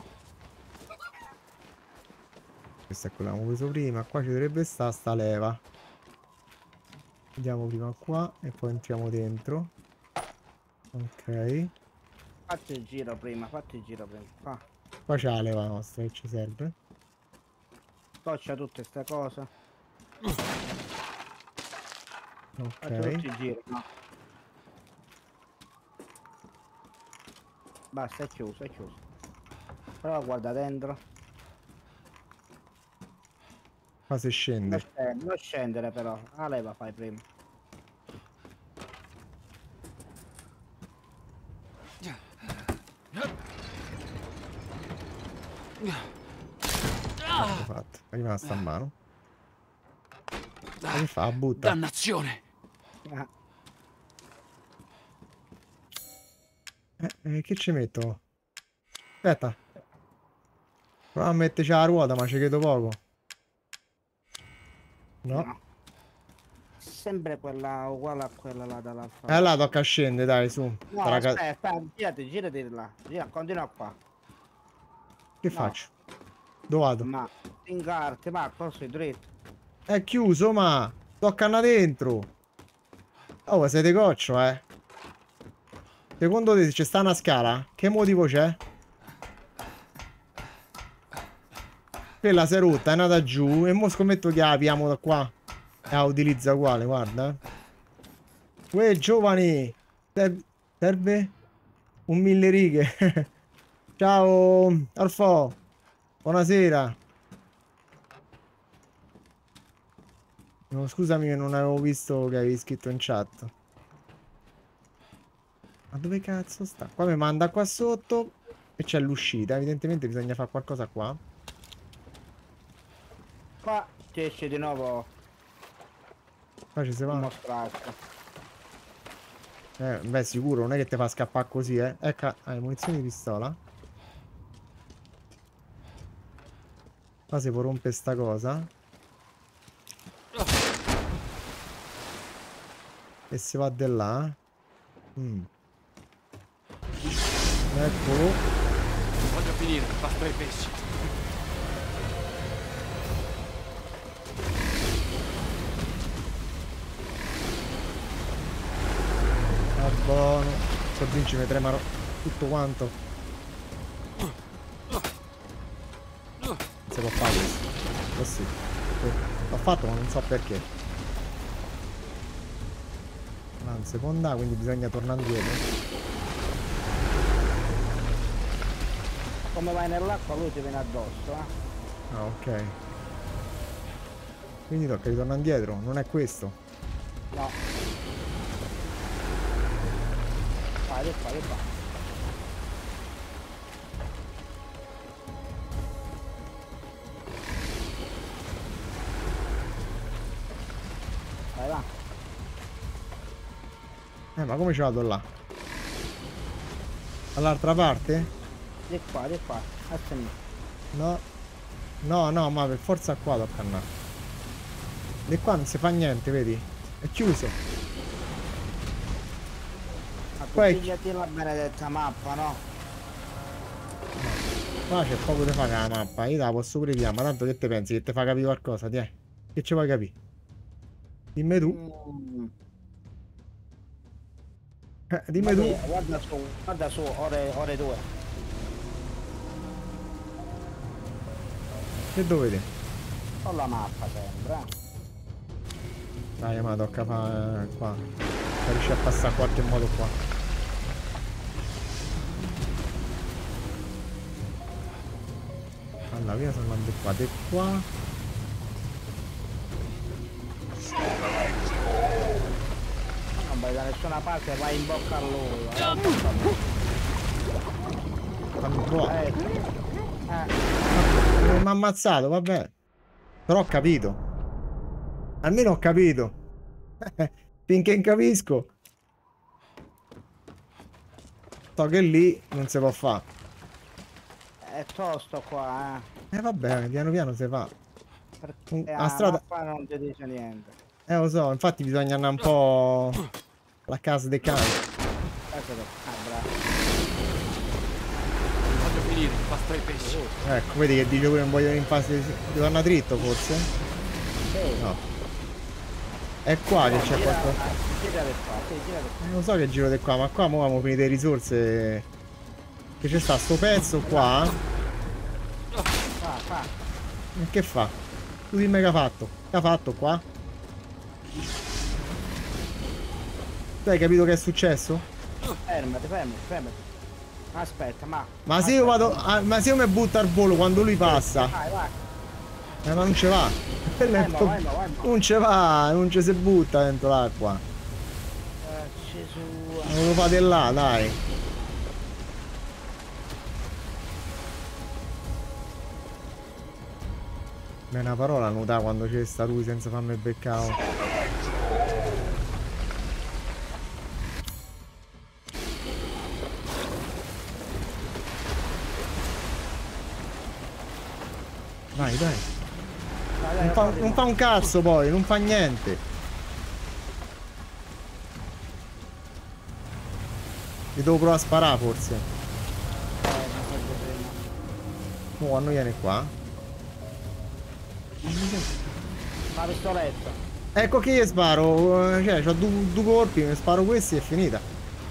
Questa è quella che abbiamo preso prima. Qua ci dovrebbe stare sta leva. Andiamo prima qua e poi entriamo dentro. Ok. Fatti il giro prima, fatti il giro prima. Qua. Qua c'è la leva nostra che ci serve. Scoccia tutte ste cose. Fatti Ok. tutti i giri, no. Basta, è chiuso, è chiuso. Però guarda dentro. Qua si Non scende. scendere, non scendere però. La leva fai prima. Fatto, fatto. È rimasta a mano. Che fa? Butta. Dannazione! Ah, Eh, eh, che ci metto? Aspetta. Prova a metterci la ruota, ma ci credo poco. No. no. Sempre quella uguale a quella là dall'altra. E allora tocca scendere, dai, su. No, Sarà ca- aspetta, aspetta, girati, girati di là. Gira, continua qua. Che no. faccio? Dove vado? Ma ingarti, ma così dritto. È chiuso, ma tocca andare dentro. Oh, siete coccio, eh. Secondo te c'è sta una scala? Che motivo c'è? Quella si è rotta, è andata giù. E mo scommetto che la apriamo da qua. E la utilizza uguale, guarda. Uè, giovani. Serve, serve un mille righe. Ciao, Alfo. Buonasera. No, scusami che non avevo visto che avevi scritto in chat. Ma dove cazzo sta? Qua mi manda qua sotto e c'è l'uscita. Evidentemente bisogna fare qualcosa qua. Qua ti esce di nuovo Qua ci si il va. mostrato. Eh, beh, sicuro, non è che ti fa scappare così, eh. Ecco, hai munizioni di pistola. Qua si può rompere sta cosa. E si va di là. Mm. Eccolo. Voglio finire il pasto ai pesci. Ah, buono. Sordinci mi tremano tutto quanto. Non si può fare questo. Così. L'ho fatto ma non so perché. Non si può andare, quindi bisogna tornare indietro. Come vai nell'acqua lui ti viene addosso, eh? Ah, ok. Quindi tocca ritornare indietro, non è questo. No. Vai, di qua, di qua. Vai, va. Eh, ma come ci vado là? Dall'altra parte? Di qua, di qua. A sinistra. No. No, no, ma per forza qua tocca andare. Di qua non si fa niente, vedi? È chiuso. Ma tu Poi- pigliati la benedetta mappa, no? Qua c'è poco da fare con la mappa. Io te la posso pure via, ma tanto che te pensi? Che ti fa capire qualcosa? Tiè. Che ci vuoi capire? Dimmi tu. Mm. Eh, dimmi tu. Guarda, guarda su, guarda su, ore, ore due. Che dovete? Con la mappa sembra. Dai, ma tocca fare qua. Se riesci a passare in qualche modo qua. Allora, via sono andando qua, te qua. Non vai da nessuna parte, vai in bocca a lui. Vai in bocca a lui. Fammi provare. Eh. Eh. Mi ha ammazzato, vabbè. Però ho capito. Almeno ho capito. Finché non capisco. So che lì non si può fare. È tosto qua, eh. Eh vabbè, piano piano si fa. Perché La la strada... mappa non ti dice niente. Eh lo so, infatti bisogna andare un po' alla casa dei cani. Casa del- Ah, bravo. Voglio finire, basta i pesci. Ecco, vedi che dice pure non voglio in fase di torna dritto forse? Sì. No. È qua che c'è Gira- qualcosa. Gira di qua, sì, gira di qua. Eh, lo so che giro di qua, ma qua mo abbiamo finito le risorse. Che c'è sta sto pezzo qua. Fa, fa. E che fa? Tu dimmi che ha fatto. Che ha fatto qua? Tu hai capito che è successo? Fermati, fermati, fermati. Aspetta, ma... Ma se io vado. Ah, ma se io mi butto al volo quando lui passa. Vai, vai. Eh, ma non ci va. Vai, mo, vai, mo, vai, mo. Non ci va, non ci si butta dentro l'acqua. Eh, Gesù. Non lo fate là, dai. Ma è una parola nuda quando c'è sta lui senza farmi beccare. Vai, dai. Dai, dai, Non fa, fate non mo. fa un cazzo poi, non fa niente. Gli devo provare a sparare forse. Eh, non faccio prima. Mo quando viene qua. La pistoletta. Ecco che gli sparo. Cioè, ho due, due colpi, mi sparo questi e è finita.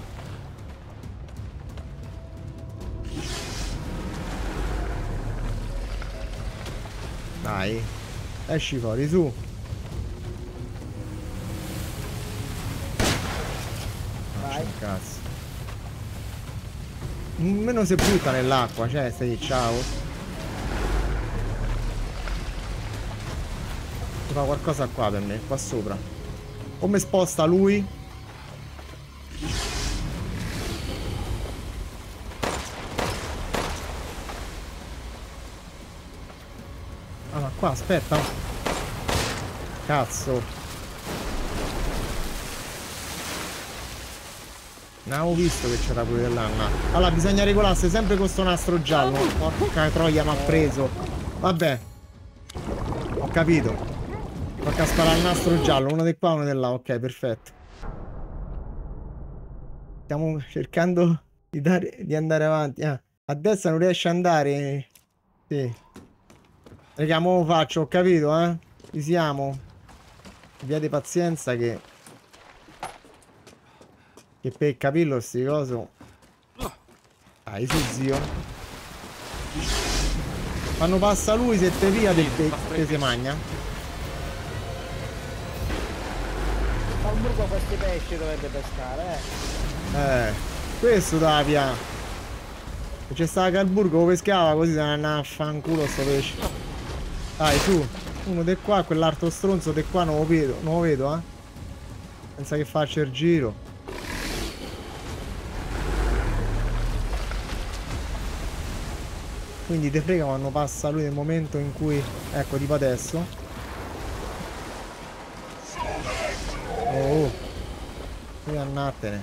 Dai. Esci fuori, su. Vai. Un cazzo. Nemmeno si butta nell'acqua, cioè stai ciao. Si fa qualcosa qua per me, qua sopra. Come sposta lui? Ah, ma qua aspetta. Cazzo. Non avevo visto che c'era pure dell'anna. Allora bisogna regolarsi sempre con sto nastro giallo. Porca troia, mi ha preso. Vabbè. Ho capito. Tocca sparare il nastro giallo, uno di qua, uno di là. Ok, perfetto. Stiamo cercando di, dare, di andare avanti. Ah, a destra non riesce ad andare. Sì. Raga, mo lo faccio, ho capito, eh. Ci siamo. Abbiate pazienza che... Che per capirlo sti coso. Dai, su zio. Quando passa lui se te via te, te, te si magna. Al burgo questi pesci dovete pescare, eh. Eh, questo da via. C'è sta Calburgo, lo pescava così se ne andava a fanculo sto pesce. Dai, su. Uno di qua, quell'altro stronzo di qua non lo vedo, non lo vedo, eh. Pensa che faccia il giro. Quindi te frega quando passa lui nel momento in cui... Ecco, tipo adesso. Oh, oh. Devi andartene.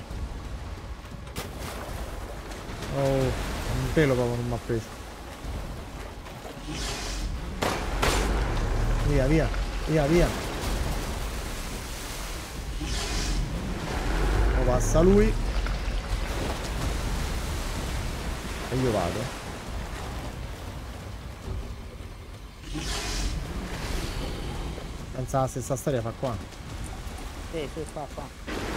Oh, un pelo proprio non mi ha preso. Via, via, via, via. Lo passa lui. E io vado. Pensa la stessa storia fa qua. Sì, sì, qua, qua.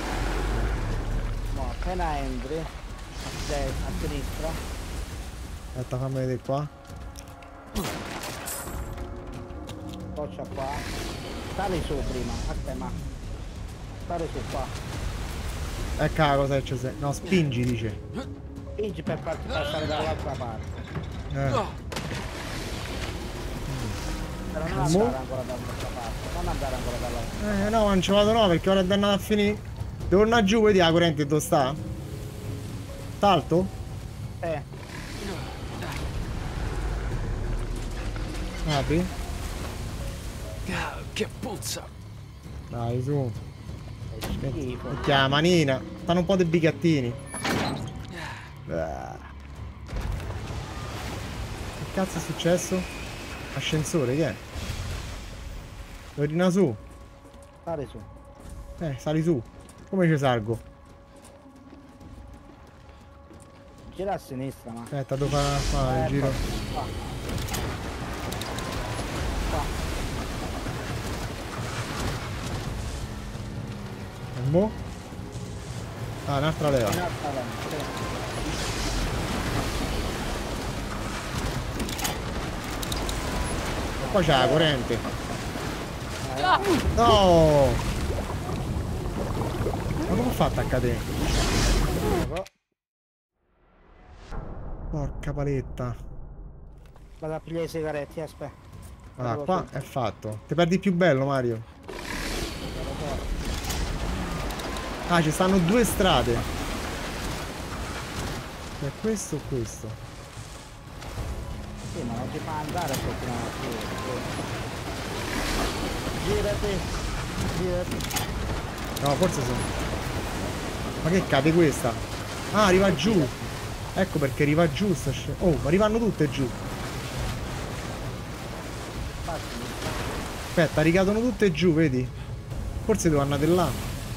No, appena entri, a destra, a sinistra. Aspetta, fammi vedere qua. Boccia qua. Sali su prima, aspetta, ma. Sali su qua. Ecco la cosa che c'è. se- No, spingi, dice. Spingi per farti passare dall'altra parte. Eh. Però non Mo? andare ancora dall'altra parte. Non andare ancora dall'altra parte. Eh, no, non ci vado no, perché ora è andata a finire. Devo andare giù, vedi la corrente dove sta? Salto? Eh, Apri? Ah, che puzza. Dai, su. è schifo. Metti la manina. Stanno un po' dei bigattini. Ah. Che cazzo è successo? Ascensore, che è? Torna su. Sali su. Eh, sali su. Come ci salgo? Gira a sinistra, ma. Aspetta, devo fare fa Eh, il giro. Qua. Qua. E mo? Ah, un'altra leva. Un'altra lente, sì. E poi c'è la corrente. Ah, No! Ma come ho fatto a cadere? ecco. Porca paletta. Vado a pigliare i sigaretti, aspetta. Ah, qua è fatto. Ti perdi più bello, Mario. Ah, ci stanno due strade. È questo o questo? Sì, ma non ci fa andare se ti non girati. Girati. No, forse sono. Ma che cade questa? Ah, arriva giù. Ecco perché arriva giù sta sc- Oh, ma arrivano tutte giù. Aspetta, ricadono tutte giù, vedi? Forse devo andare là.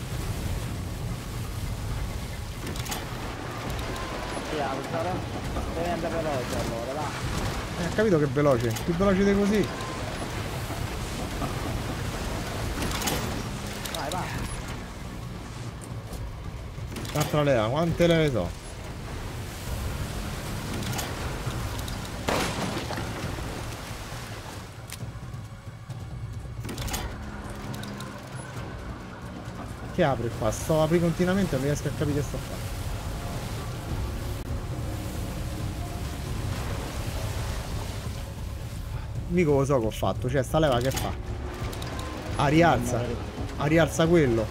Sì, alzala. Devi andare veloce allora, va. Eh, ho capito che è veloce. Più veloce di così. Vai, vai. L'altra leva, quante leve so? Che apre qua? Sto apri continuamente e non riesco a capire che sto a fare. Mica lo so che ho fatto, cioè sta leva che fa? Ah, rialza. Ah, rialza quello.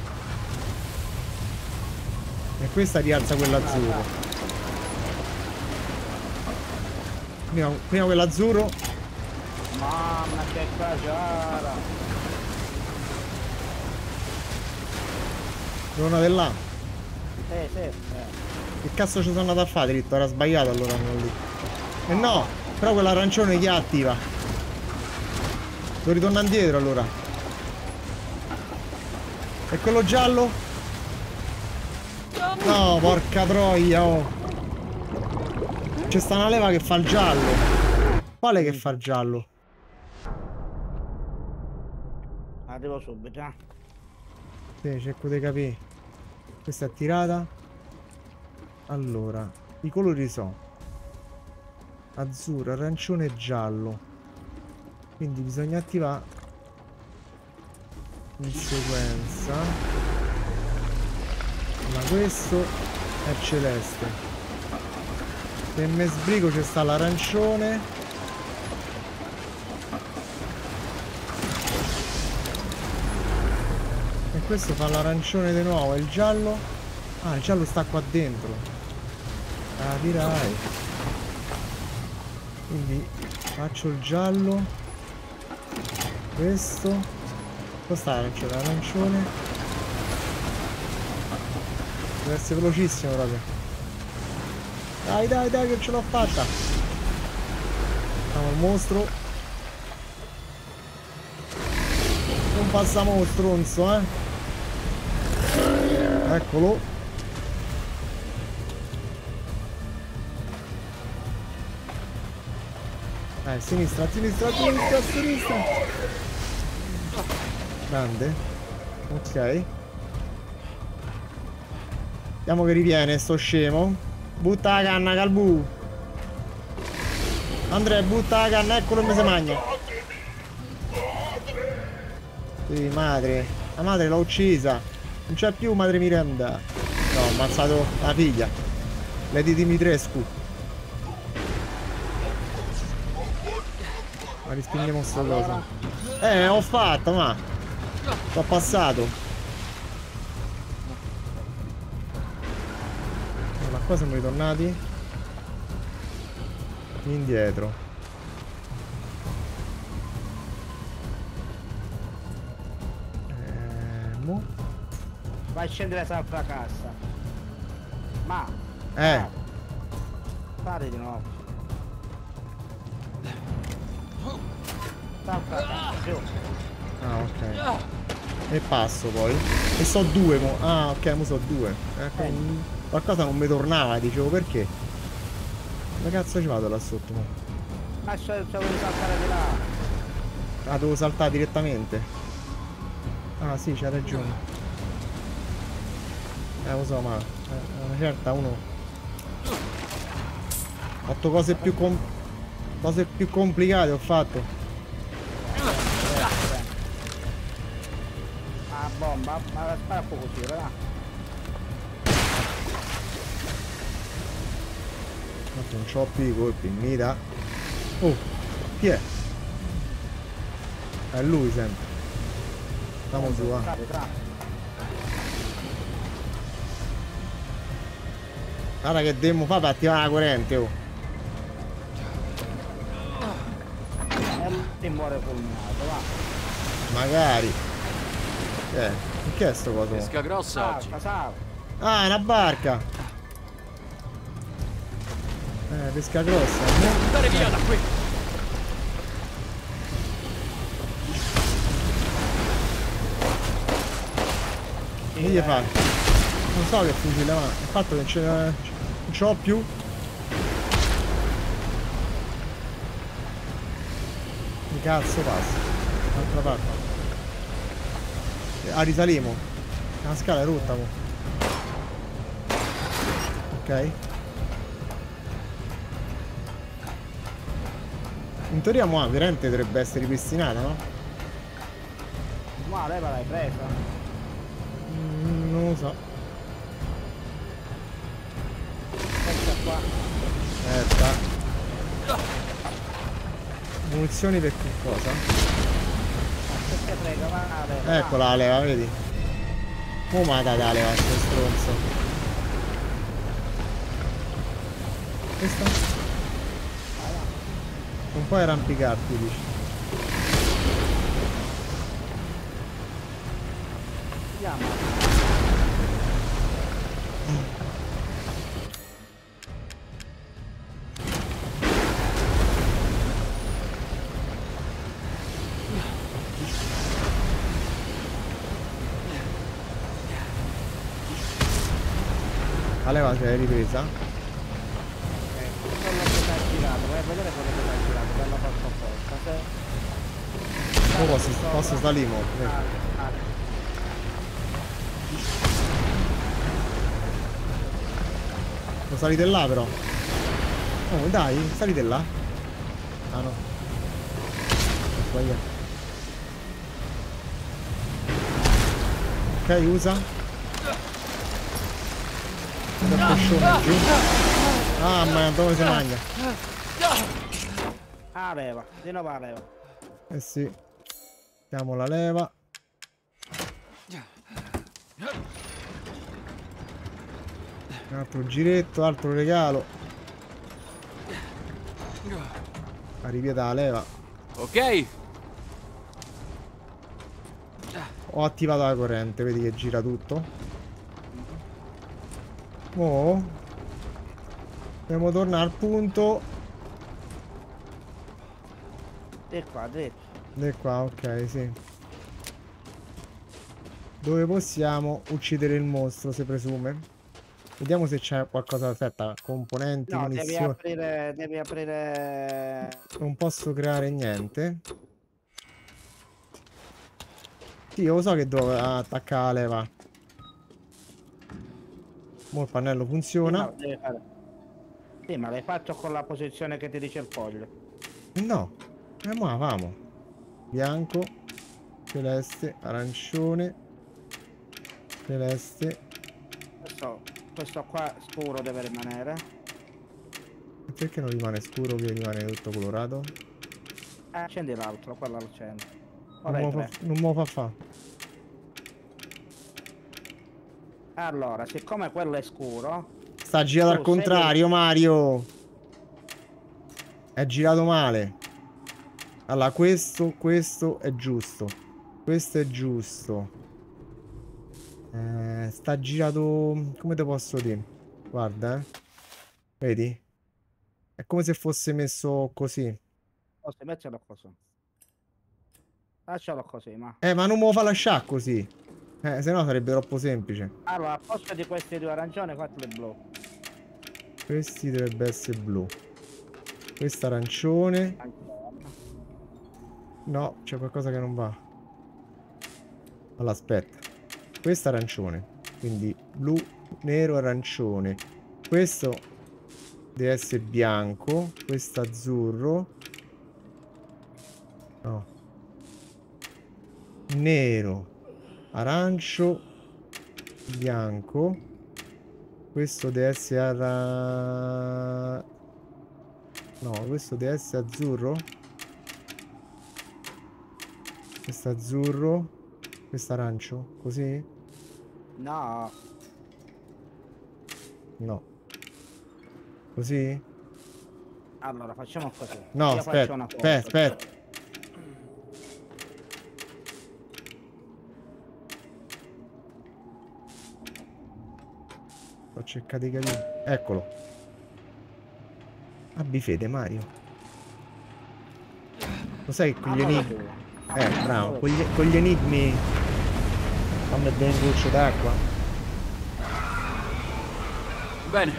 E questa rialza quell'azzurro. Prima, prima quell'azzurro. Mamma che caciara. Devo andare là. Sì, sì. Eh. Che cazzo ci sono andato a fare dritto? Era sbagliato allora non lì. E no, però quell'arancione chi attiva? Devo ritornare indietro allora. E quello giallo? No, porca troia, oh. C'è sta una leva che fa il giallo. Quale che fa il giallo? Arrivo subito, eh. Sì, cerco di capire. Questa è tirata. Allora, i colori sono azzurro, arancione e giallo. Quindi bisogna attivare in sequenza. Ma questo è celeste. Se me sbrigo c'è sta l'arancione. E questo fa l'arancione di nuovo. E il giallo? Ah, il giallo sta qua dentro. Ah, dirai. Quindi faccio il giallo. Questo. Dove sta l'arancione? L'arancione. Deve essere velocissimo proprio. Dai, dai, dai, che ce l'ho fatta. Facciamo il mostro. Non passiamo stronzo, eh. Eccolo. Dai, a sinistra, a sinistra, a sinistra, a sinistra. Grande. Ok. Vediamo che riviene sto scemo. Butta la canna, Calbu. Andrea, butta la canna, eccolo come si mangia. Sì, madre. La madre l'ha uccisa. Non c'è più madre Miranda. No, ho ammazzato la figlia. Lady Dimitrescu. Ma rispingiamo sto coso. Eh, ho fatto, ma. L'ho passato. Ma qua siamo ritornati indietro. Eh, mo? Vai a scendere l'altra cassa. Ma. Eh. Fare di nuovo. L'altra cassa, più. Ah, ok. E passo poi. E so due mo. Ah, ok, mo so due. Ecco, qualcosa non mi tornava, dicevo perché. Come cazzo ci vado là sotto mo? Ma se volevi saltare di là. Ah, devo saltare direttamente. Ah sì, c'ha ragione. Eh lo so, ma eh, una certa uno. Ho fatto cose più com... cose più complicate ho fatto. Ah, bomba, ma la spara a poco tiro, là. Non c'ho più i colpi, mi dà. Oh, chi è? È lui sempre. Andiamo su, va. Guarda che devo fare per attivare la corrente, oh. E muore fulminato, va. Magari. Eh, che è sto coso? Pesca grossa oggi. Salta, salta. Ah, è una barca. Eh, pesca grossa. Andare via da qui. Che gli fai? Non so che fucile, ma il fatto che ce non ce l'ho più. Che cazzo passa? D'altra parte. Ah, risaliamo. La scala è rotta mo. Ok. In teoria mo veramente dovrebbe essere ripristinata, no? Ma leva l'hai presa? Mm, non lo so. Questa qua. Aspetta. Munizioni per che cosa? Che prega, va la leva. Eccola la leva, vedi? Oh ma da la leva sto stronzo. Questa? Non puoi arrampicarti, dici. Andiamo. La leva si è ripresa. Eh, quello che t'ha girato, vai a vedere quello che t'ha girato, bello fatto apposta. Se... Oh, posso, posso salire mo. Ah, ah. Lo salite là però. Oh dai, salite là. Ah no. Ho sbagliato. Ok, usa. Giù. Ah ma dove si mangia? Ah leva, di nuovo la leva. Eh sì. Mettiamo la leva. Un altro giretto, altro regalo. Arrivi dalla leva. Ok. Ho attivato la corrente, vedi che gira tutto. Oh. Dobbiamo tornare al punto. E qua, dritto. E qua, ok, sì. Dove possiamo uccidere il mostro, si presume. Vediamo se c'è qualcosa. Aspetta, componenti, No, devi munizioni. aprire, devi aprire... Non posso creare niente. Sì, io lo so che devo attaccare la leva. Mo' il pannello Sì, funziona. ma devi fare- sì, ma l'hai fatto con la posizione che ti dice il foglio. No, e mo' famo. Bianco, celeste, arancione, celeste. Questo, questo qua scuro deve rimanere. E perché non rimane scuro che rimane tutto colorato? Eh, accendi l'altro, quello lo accendi. Non Ora me hai lo tre. fa, non me lo fa fa. Allora, siccome quello è scuro, Sta girato tu al contrario, Mario. È girato male. Allora, questo, questo è giusto. Questo è giusto. Eh, sta girato... Come te posso dire? Guarda, eh. Vedi? È come se fosse messo così. oh, se mettilo così. Lascialo così, ma. Eh, ma non me lo fa lasciare così. Eh, se no sarebbe troppo semplice. Allora, a posto di questi due arancioni, fateli blu. Questi dovrebbe essere blu. Questo arancione. No, c'è qualcosa che non va. Allora, aspetta. Questo arancione. Quindi blu, nero, arancione. Questo deve essere bianco. Questo azzurro. No. Nero. Arancio. Bianco. Questo deve essere ara... No, questo deve essere azzurro. Questo azzurro. Questo arancio. Così? No, No. Così? allora facciamo così. No, Io faccio aspetta, una aspetta, cosa. aspetta. Ho cercato di capire. Eccolo. Abbi fede, Mario. Lo sai che con gli Ah, enigmi... tu. Eh, bravo. Con gli, con gli enigmi... Fammi bene un goccio d'acqua. Bene.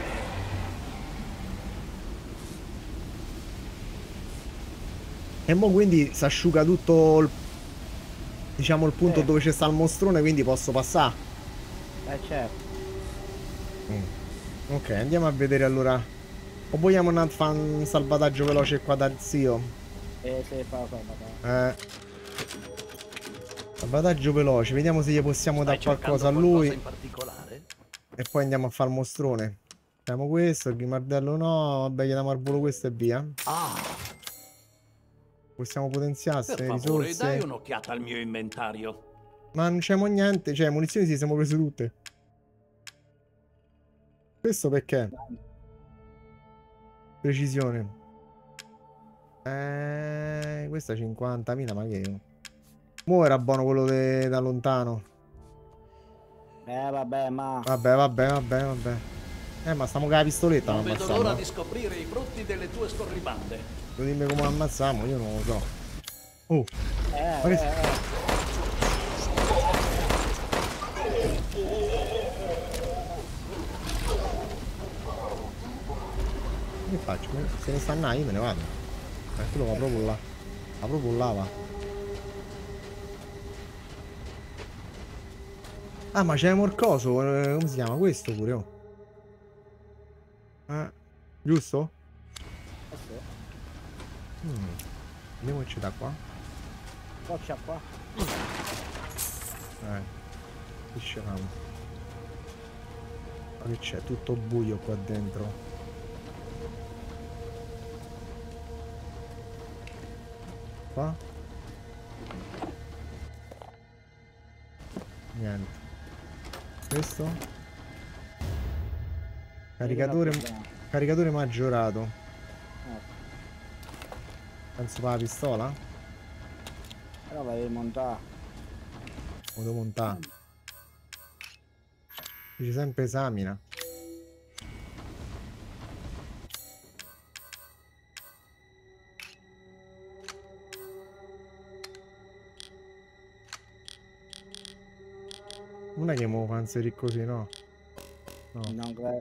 E mo quindi si asciuga tutto il... Diciamo il punto Sì. dove c'è sta il mostrone, quindi posso passare. Eh certo. Mm. Ok, andiamo a vedere allora. O vogliamo andare a fare un salvataggio veloce qua dal zio? Eh, sì, fa, fa, fa, fa. Eh. Salvataggio veloce, vediamo se gli possiamo dare Stai qualcosa a cercando lui. qualcosa in particolare? E poi andiamo a fare il mostrone. Facciamo questo, il grimardello no, vabbè, gli diamo al volo questo e via. Ah, Possiamo potenziarsi per le favore, risorse. dai un'occhiata al mio inventario. Ma non c'è mo niente, cioè munizioni sì, siamo prese tutte. Questo perché? Precisione. Eh, questa cinquantamila, ma che io. Mo era buono quello de- da lontano. Eh vabbè, ma. Vabbè, vabbè, vabbè, vabbè. Eh, ma stiamo con la pistoletta, Non non vedo ammazziamo. l'ora di scoprire i frutti delle tue scorribande. Devo dirmi come ammazziamo, io non lo so. Oh, Eh, ma che... eh, eh. che faccio? Se ne sta là, io me ne vado. Eh, quello va proprio là. Va proprio là, va. Ah, ma c'è un coso, eh, come si chiama questo pure, oh? Eh, giusto? Eh sì. Mm. Vediamo che c'è da qua. Boccia qua. Eh, che scemo. Ma che c'è? Tutto buio qua dentro. Qua? Niente. Questo? Caricatore, caricatore maggiorato. Eh, Penso per la pistola. però la devi montare. Lo devo montare. Dice sempre esamina. Non è che mo fa inserire così, no? No. Non credo.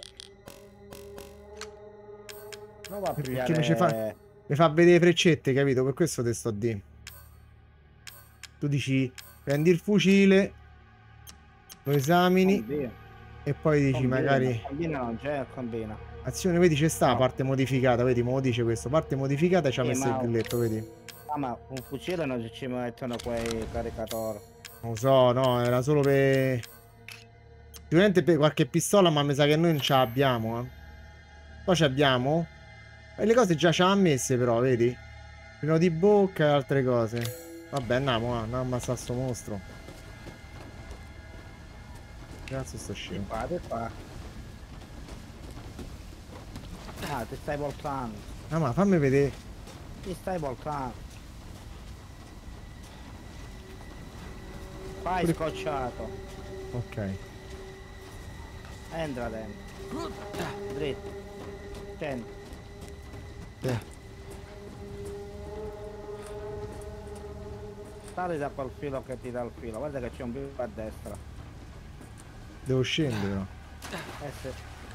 Prova a Perché pigliare. mi ci fa- Mi fa vedere freccette, capito? Per questo te sto a dire. Tu dici Prendi il fucile, lo esamini Combina. e poi dici Combina, magari... Combina non c'è, combina. Azione, vedi c'è sta la No. parte modificata, vedi, mo dice questo, parte modificata e ci ha Sì, messo il ma- grilletto, vedi? Ah, ma un fucile non ci mettono quei caricatori. Non lo so, no, era solo per... Sicuramente per qualche pistola, ma mi sa che noi non ce l'abbiamo, eh. Poi ci abbiamo. E le cose già ce l'ha messe però, vedi? Freno di bocca e altre cose. Vabbè, andiamo, ah, andiamo a ammazzare sto mostro. Cazzo sto Di scemo. qua, di qua. Ah, ti stai voltando. Ah, ma fammi vedere. Ti stai voltando. Fai Pure- scocciato. Ok. Entra dentro. Dritto. Scendi. Eh, Sali da quel filo che ti dà il filo. Guarda che c'è un filo a destra. devo scendere però. Eh sì.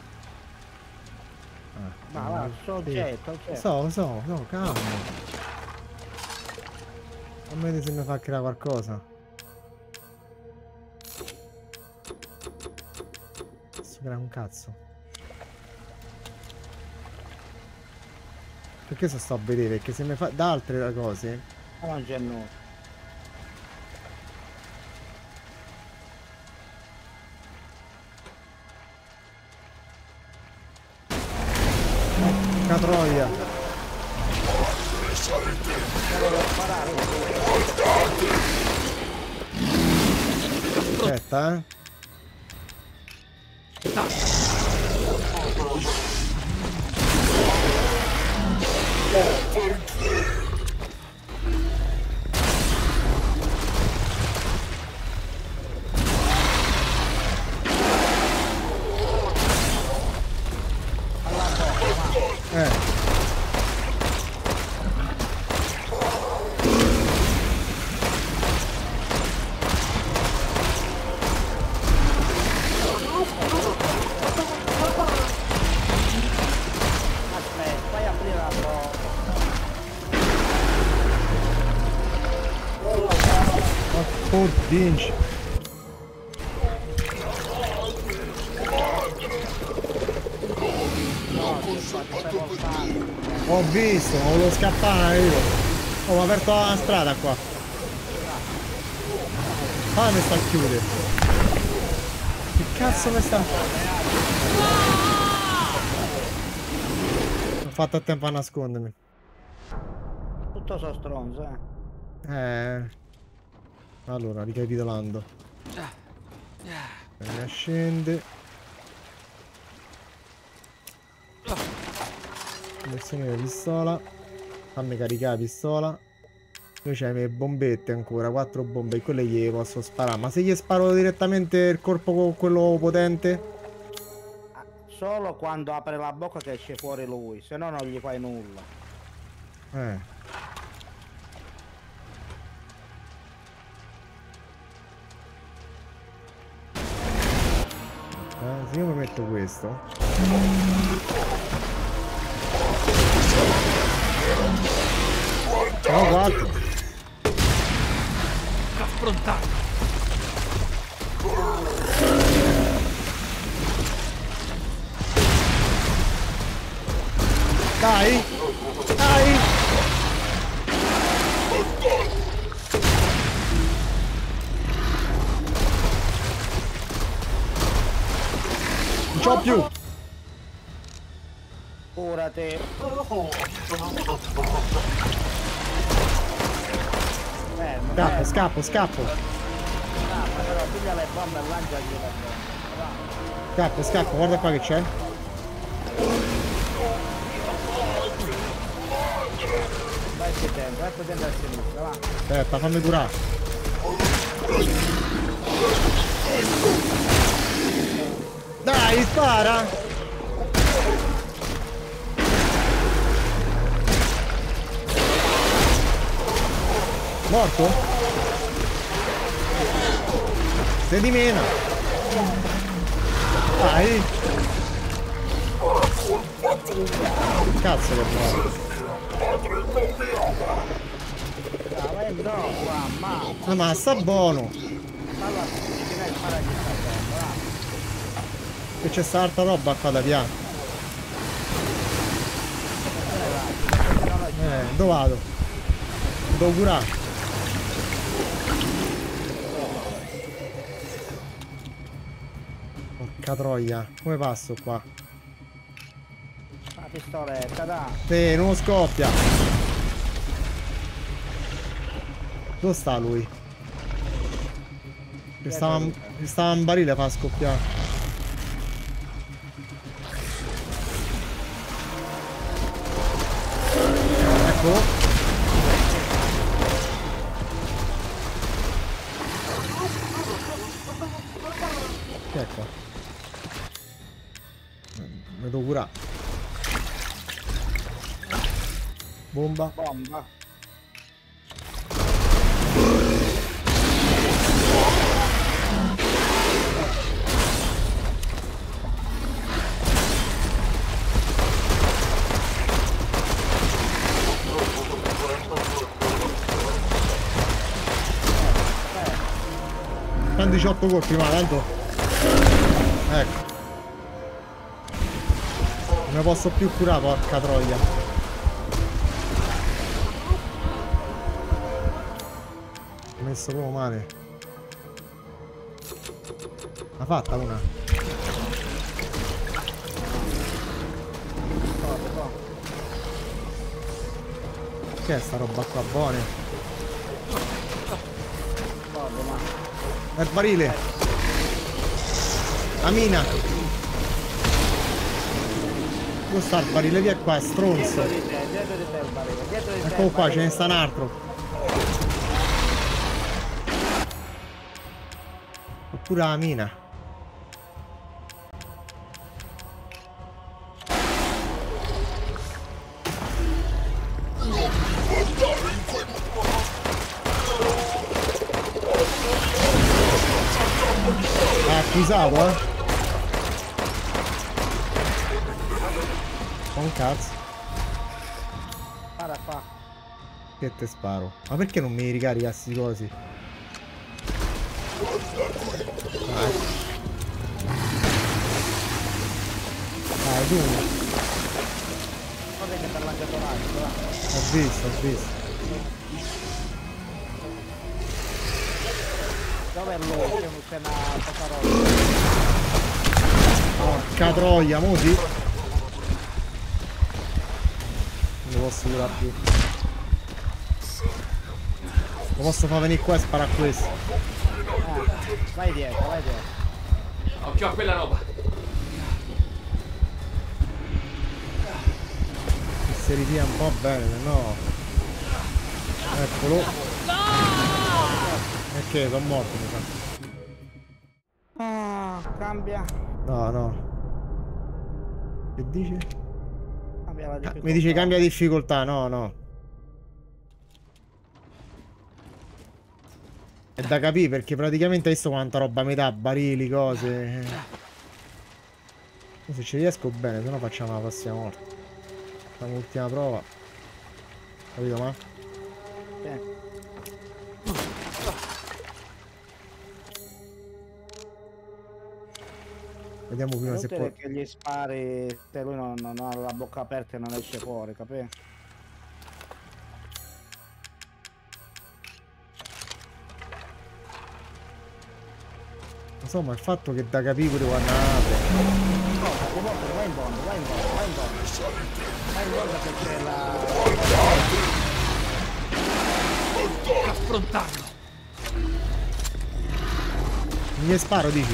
Ah, Ma ah, va, sì. soggetto, oggetto. So, so, no, calmo. Fammi vedere se mi fa creare qualcosa. Posso creare un cazzo. Perché se sto a vedere? Perché se mi fa da altre cose. Ma non c'è nulla. Una troia. Aspetta, eh. Eh. Aspetta, fai aprire la porta. Oh, vinci. No, ti stai voltando. Ho visto, ma volevo scappare io. Oh, ho aperto la strada qua. Ah, mi sta a chiudere. Che cazzo mi sta? Ho fatto a tempo a nascondermi. Tutto so stronzo, eh. Eh. Allora, ricapitolando. Eh, scende. Versione della pistola. Fammi caricare la pistola. Noi c'hai le bombette ancora, quattro bombe, quelle gli posso sparare. Ma se gli sparo direttamente il corpo con quello potente? Solo quando apre la bocca che esce fuori lui, se no non gli fai nulla. Eh. Eh, se io mi metto questo. No, quattro. Affrontato. Dai! Dai! Non c'ho più! Curati. Fermo, Scappo, fermo. scappo, scappo! Scappa, però piglia le bombe e lanciagli le bombe. Va. Scappo, scappo, guarda qua che c'è. Vai più dentro, vai più dentro a sinistra, va. Aspetta, fammi curare. Dai, spara! Morto? Se di meno. Dai. Cazzo che morto. Ah, vai no, qua, Ma Ah, ma sta buono. parla di spara che sta buono, va. Che c'è sta altra roba qua da piano. Eh, dove vado? Devo curare. Porca troia, come passo qua? La pistoletta, dai. Sì, non scoppia. Dove sta lui? Che stava, che stava in barile fa scoppiare. Eccolo. Che è qua? Mi devo curare. Bomba. Bomba. Fanno diciotto colpi, ma tanto. Ecco. Non ne posso più curare, porca troia. Ho messo proprio male. L'ha fatta una. Che è sta roba qua, buone? È il barile. La mina. Dove sta il barile? Via qua, è stronzo. Dietro di te, dietro di te il barile, dietro di te. Eccolo qua, ce ne sta un altro. Oppure la mina. Ha accusato, eh? Un cazzo. Guarda qua. Che te sparo. Ma perché non mi ricarica sti cosi? Dai. Dai, tu. Guarda che ti ha lanciato l'altro, va. Ho visto, ho visto. Dov'è lui? Che non c'è una poca Porca troia, muti? Non lo posso curare più. Lo posso far venire qua e sparare a questo. Eh, vai dietro, vai dietro. Occhio a quella roba. Si ritia un po' bene, no. Eccolo. Perché sono morto, mi sa. Ah, cambia. No, no. Che dice? Cambia la Ah, difficoltà. mi dice cambia difficoltà, no, no. È da capire perché praticamente hai visto quanta roba mi dà, barili, cose. Se ci riesco bene, se no facciamo la prossima volta. Facciamo l'ultima prova. Capito, ma? Sì. Vediamo prima È se utile può. che gli spari se lui non, non ha la bocca aperta e non esce fuori, capì? Insomma, il fatto che da capire pure quando apre. Cosa? Ti porto, vai in fondo, vai in fondo, vai in fondo. Vai in fondo che c'è la... Affrontarlo. Mi sparo, dici?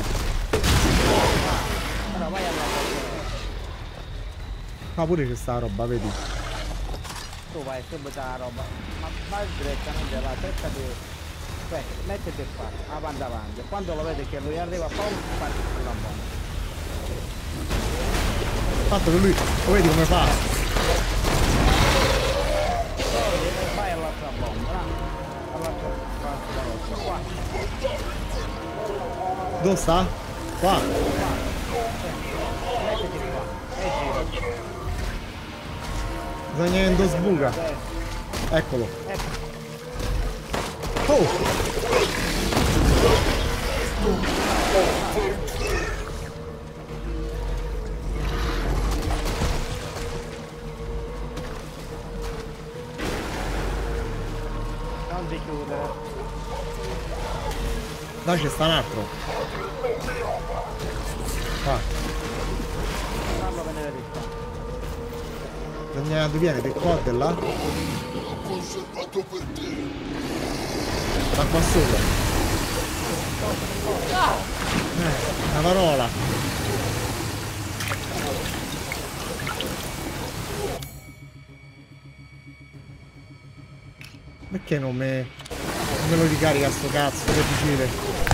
Però vai alla fondo. Qua pure c'è sta roba, vedi? Tu vai subito alla roba. Ma vai direttamente là, cerca di... Aspetta, mettiti qua, avanti avanti. Quando lo vedi che lui arriva, poi parti sulla bomba. Il fatto che lui, lo vedi come fa? Vai all'altra bomba, là. All'altra bomba, rossa, qua. Dove sta? Qua. Mettiti qua, e gira. Bisogna che non sbuca. Eccolo. Ecco. Oh! Non ti chiudere. Là c'è sta un altro. Qua. Fallo venire di qua. Bisogna dove viene? Per qua là? Da qua sopra. Eh, una parola. Perché non me, non me lo ricarica sto cazzo che fucile?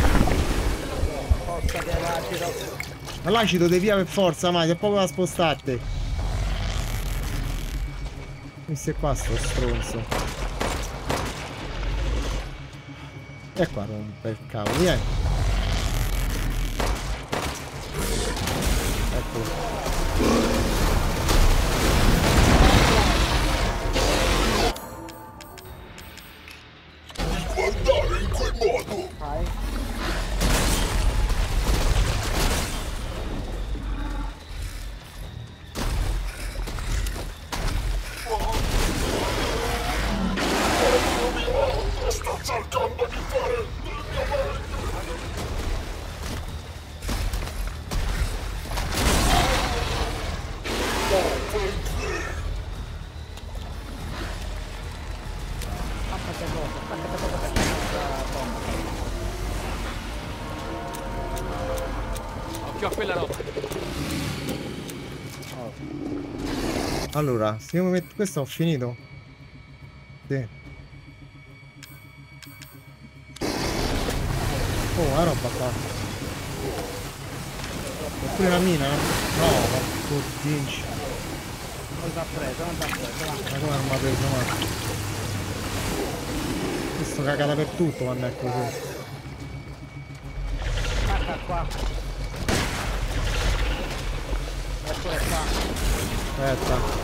Forza che l'acido. Ma l'acido devi via per forza, ma è proprio da spostarti. Questo è qua sto stronzo. E qua rompe il cavolo, vieni. Eccolo. Guardare in quel modo! Vai. Sto cercando di fare il mio meglio! Aspetta cosa, aspetta cosa per questa bomba. Occhio a quella roba. Allora, se io mi metto questo ho finito. Sì. Oh, la roba qua. Oppure una mina? No, ma dinci. Non ti ha preso, non ti ha preso, va. Ma come non mi ha preso, ma? Questo caga dappertutto quando è così. Guarda qua. Eccolo qua. Aspetta.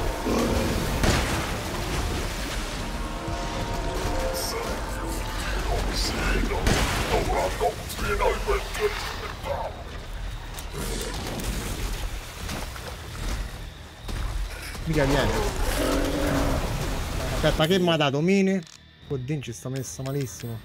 Dovranno finalmente Mica viene. Aspetta, che mi ha dato mine? Oddio, ci sta messa malissimo.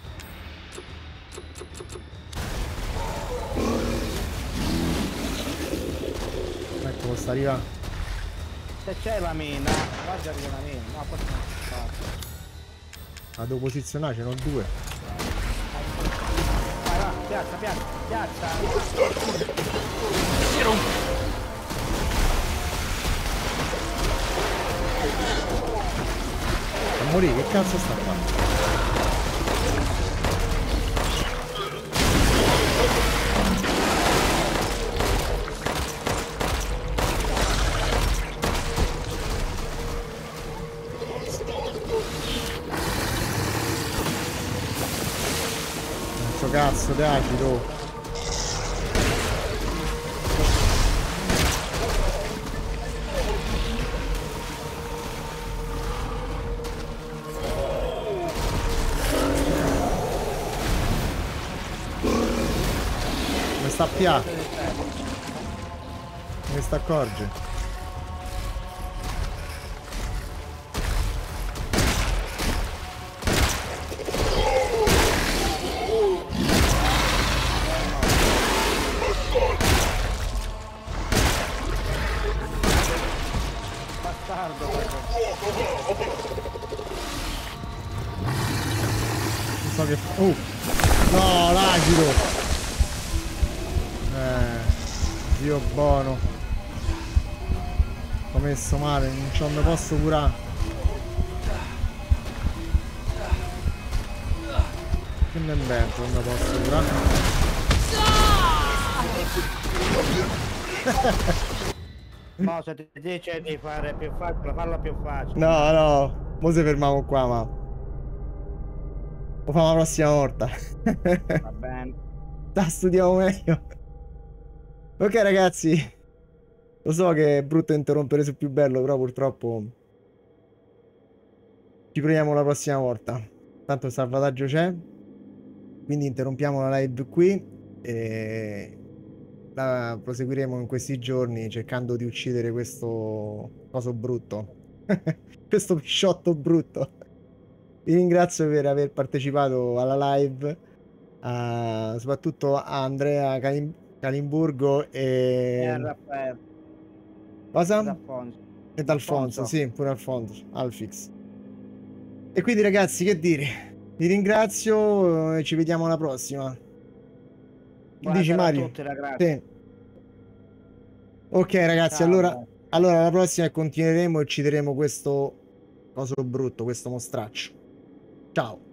Ecco, sta arrivando. Se c'è la mina, guarda che la mina, no, forse non si fa. La devo posizionare, ce n'ho due. Vai, va, piazza, piazza, piazza. Si rompe. A morire, che cazzo sta qua? Questo cazzo di acido. Sta a pià. Ne sta accorge. Bastardo. Non so che... Oh! No, l'acido! Dio buono. Ho messo male, non ce ne posso curare. Che ne invento, non ne posso curare. No, se ti dice di fare più facile, farlo più facile. No, no, mo se fermiamo qua, ma lo facciamo la prossima volta. Va bene. Da studiamo meglio. Ok ragazzi, lo so che è brutto interrompere sul più bello, però purtroppo ci proviamo la prossima volta. Tanto il salvataggio c'è. Quindi interrompiamo la live qui e la proseguiremo in questi giorni cercando di uccidere questo coso brutto. Questo pisciotto brutto. Vi ringrazio per aver partecipato alla live, uh, soprattutto a Andrea Calim Calimburgo e... E Raffaele. Cosa? Ed Alfonso. Ed Alfonso, sì, pure Alfonso, Alfix. E quindi ragazzi, che dire? Vi ringrazio e ci vediamo alla prossima. Che Buonasera dici, Mario? a tutti, ragazzi. Sì. Ok ragazzi, Ciao. allora, allora alla prossima continueremo e uccideremo questo coso brutto, questo mostraccio. Ciao.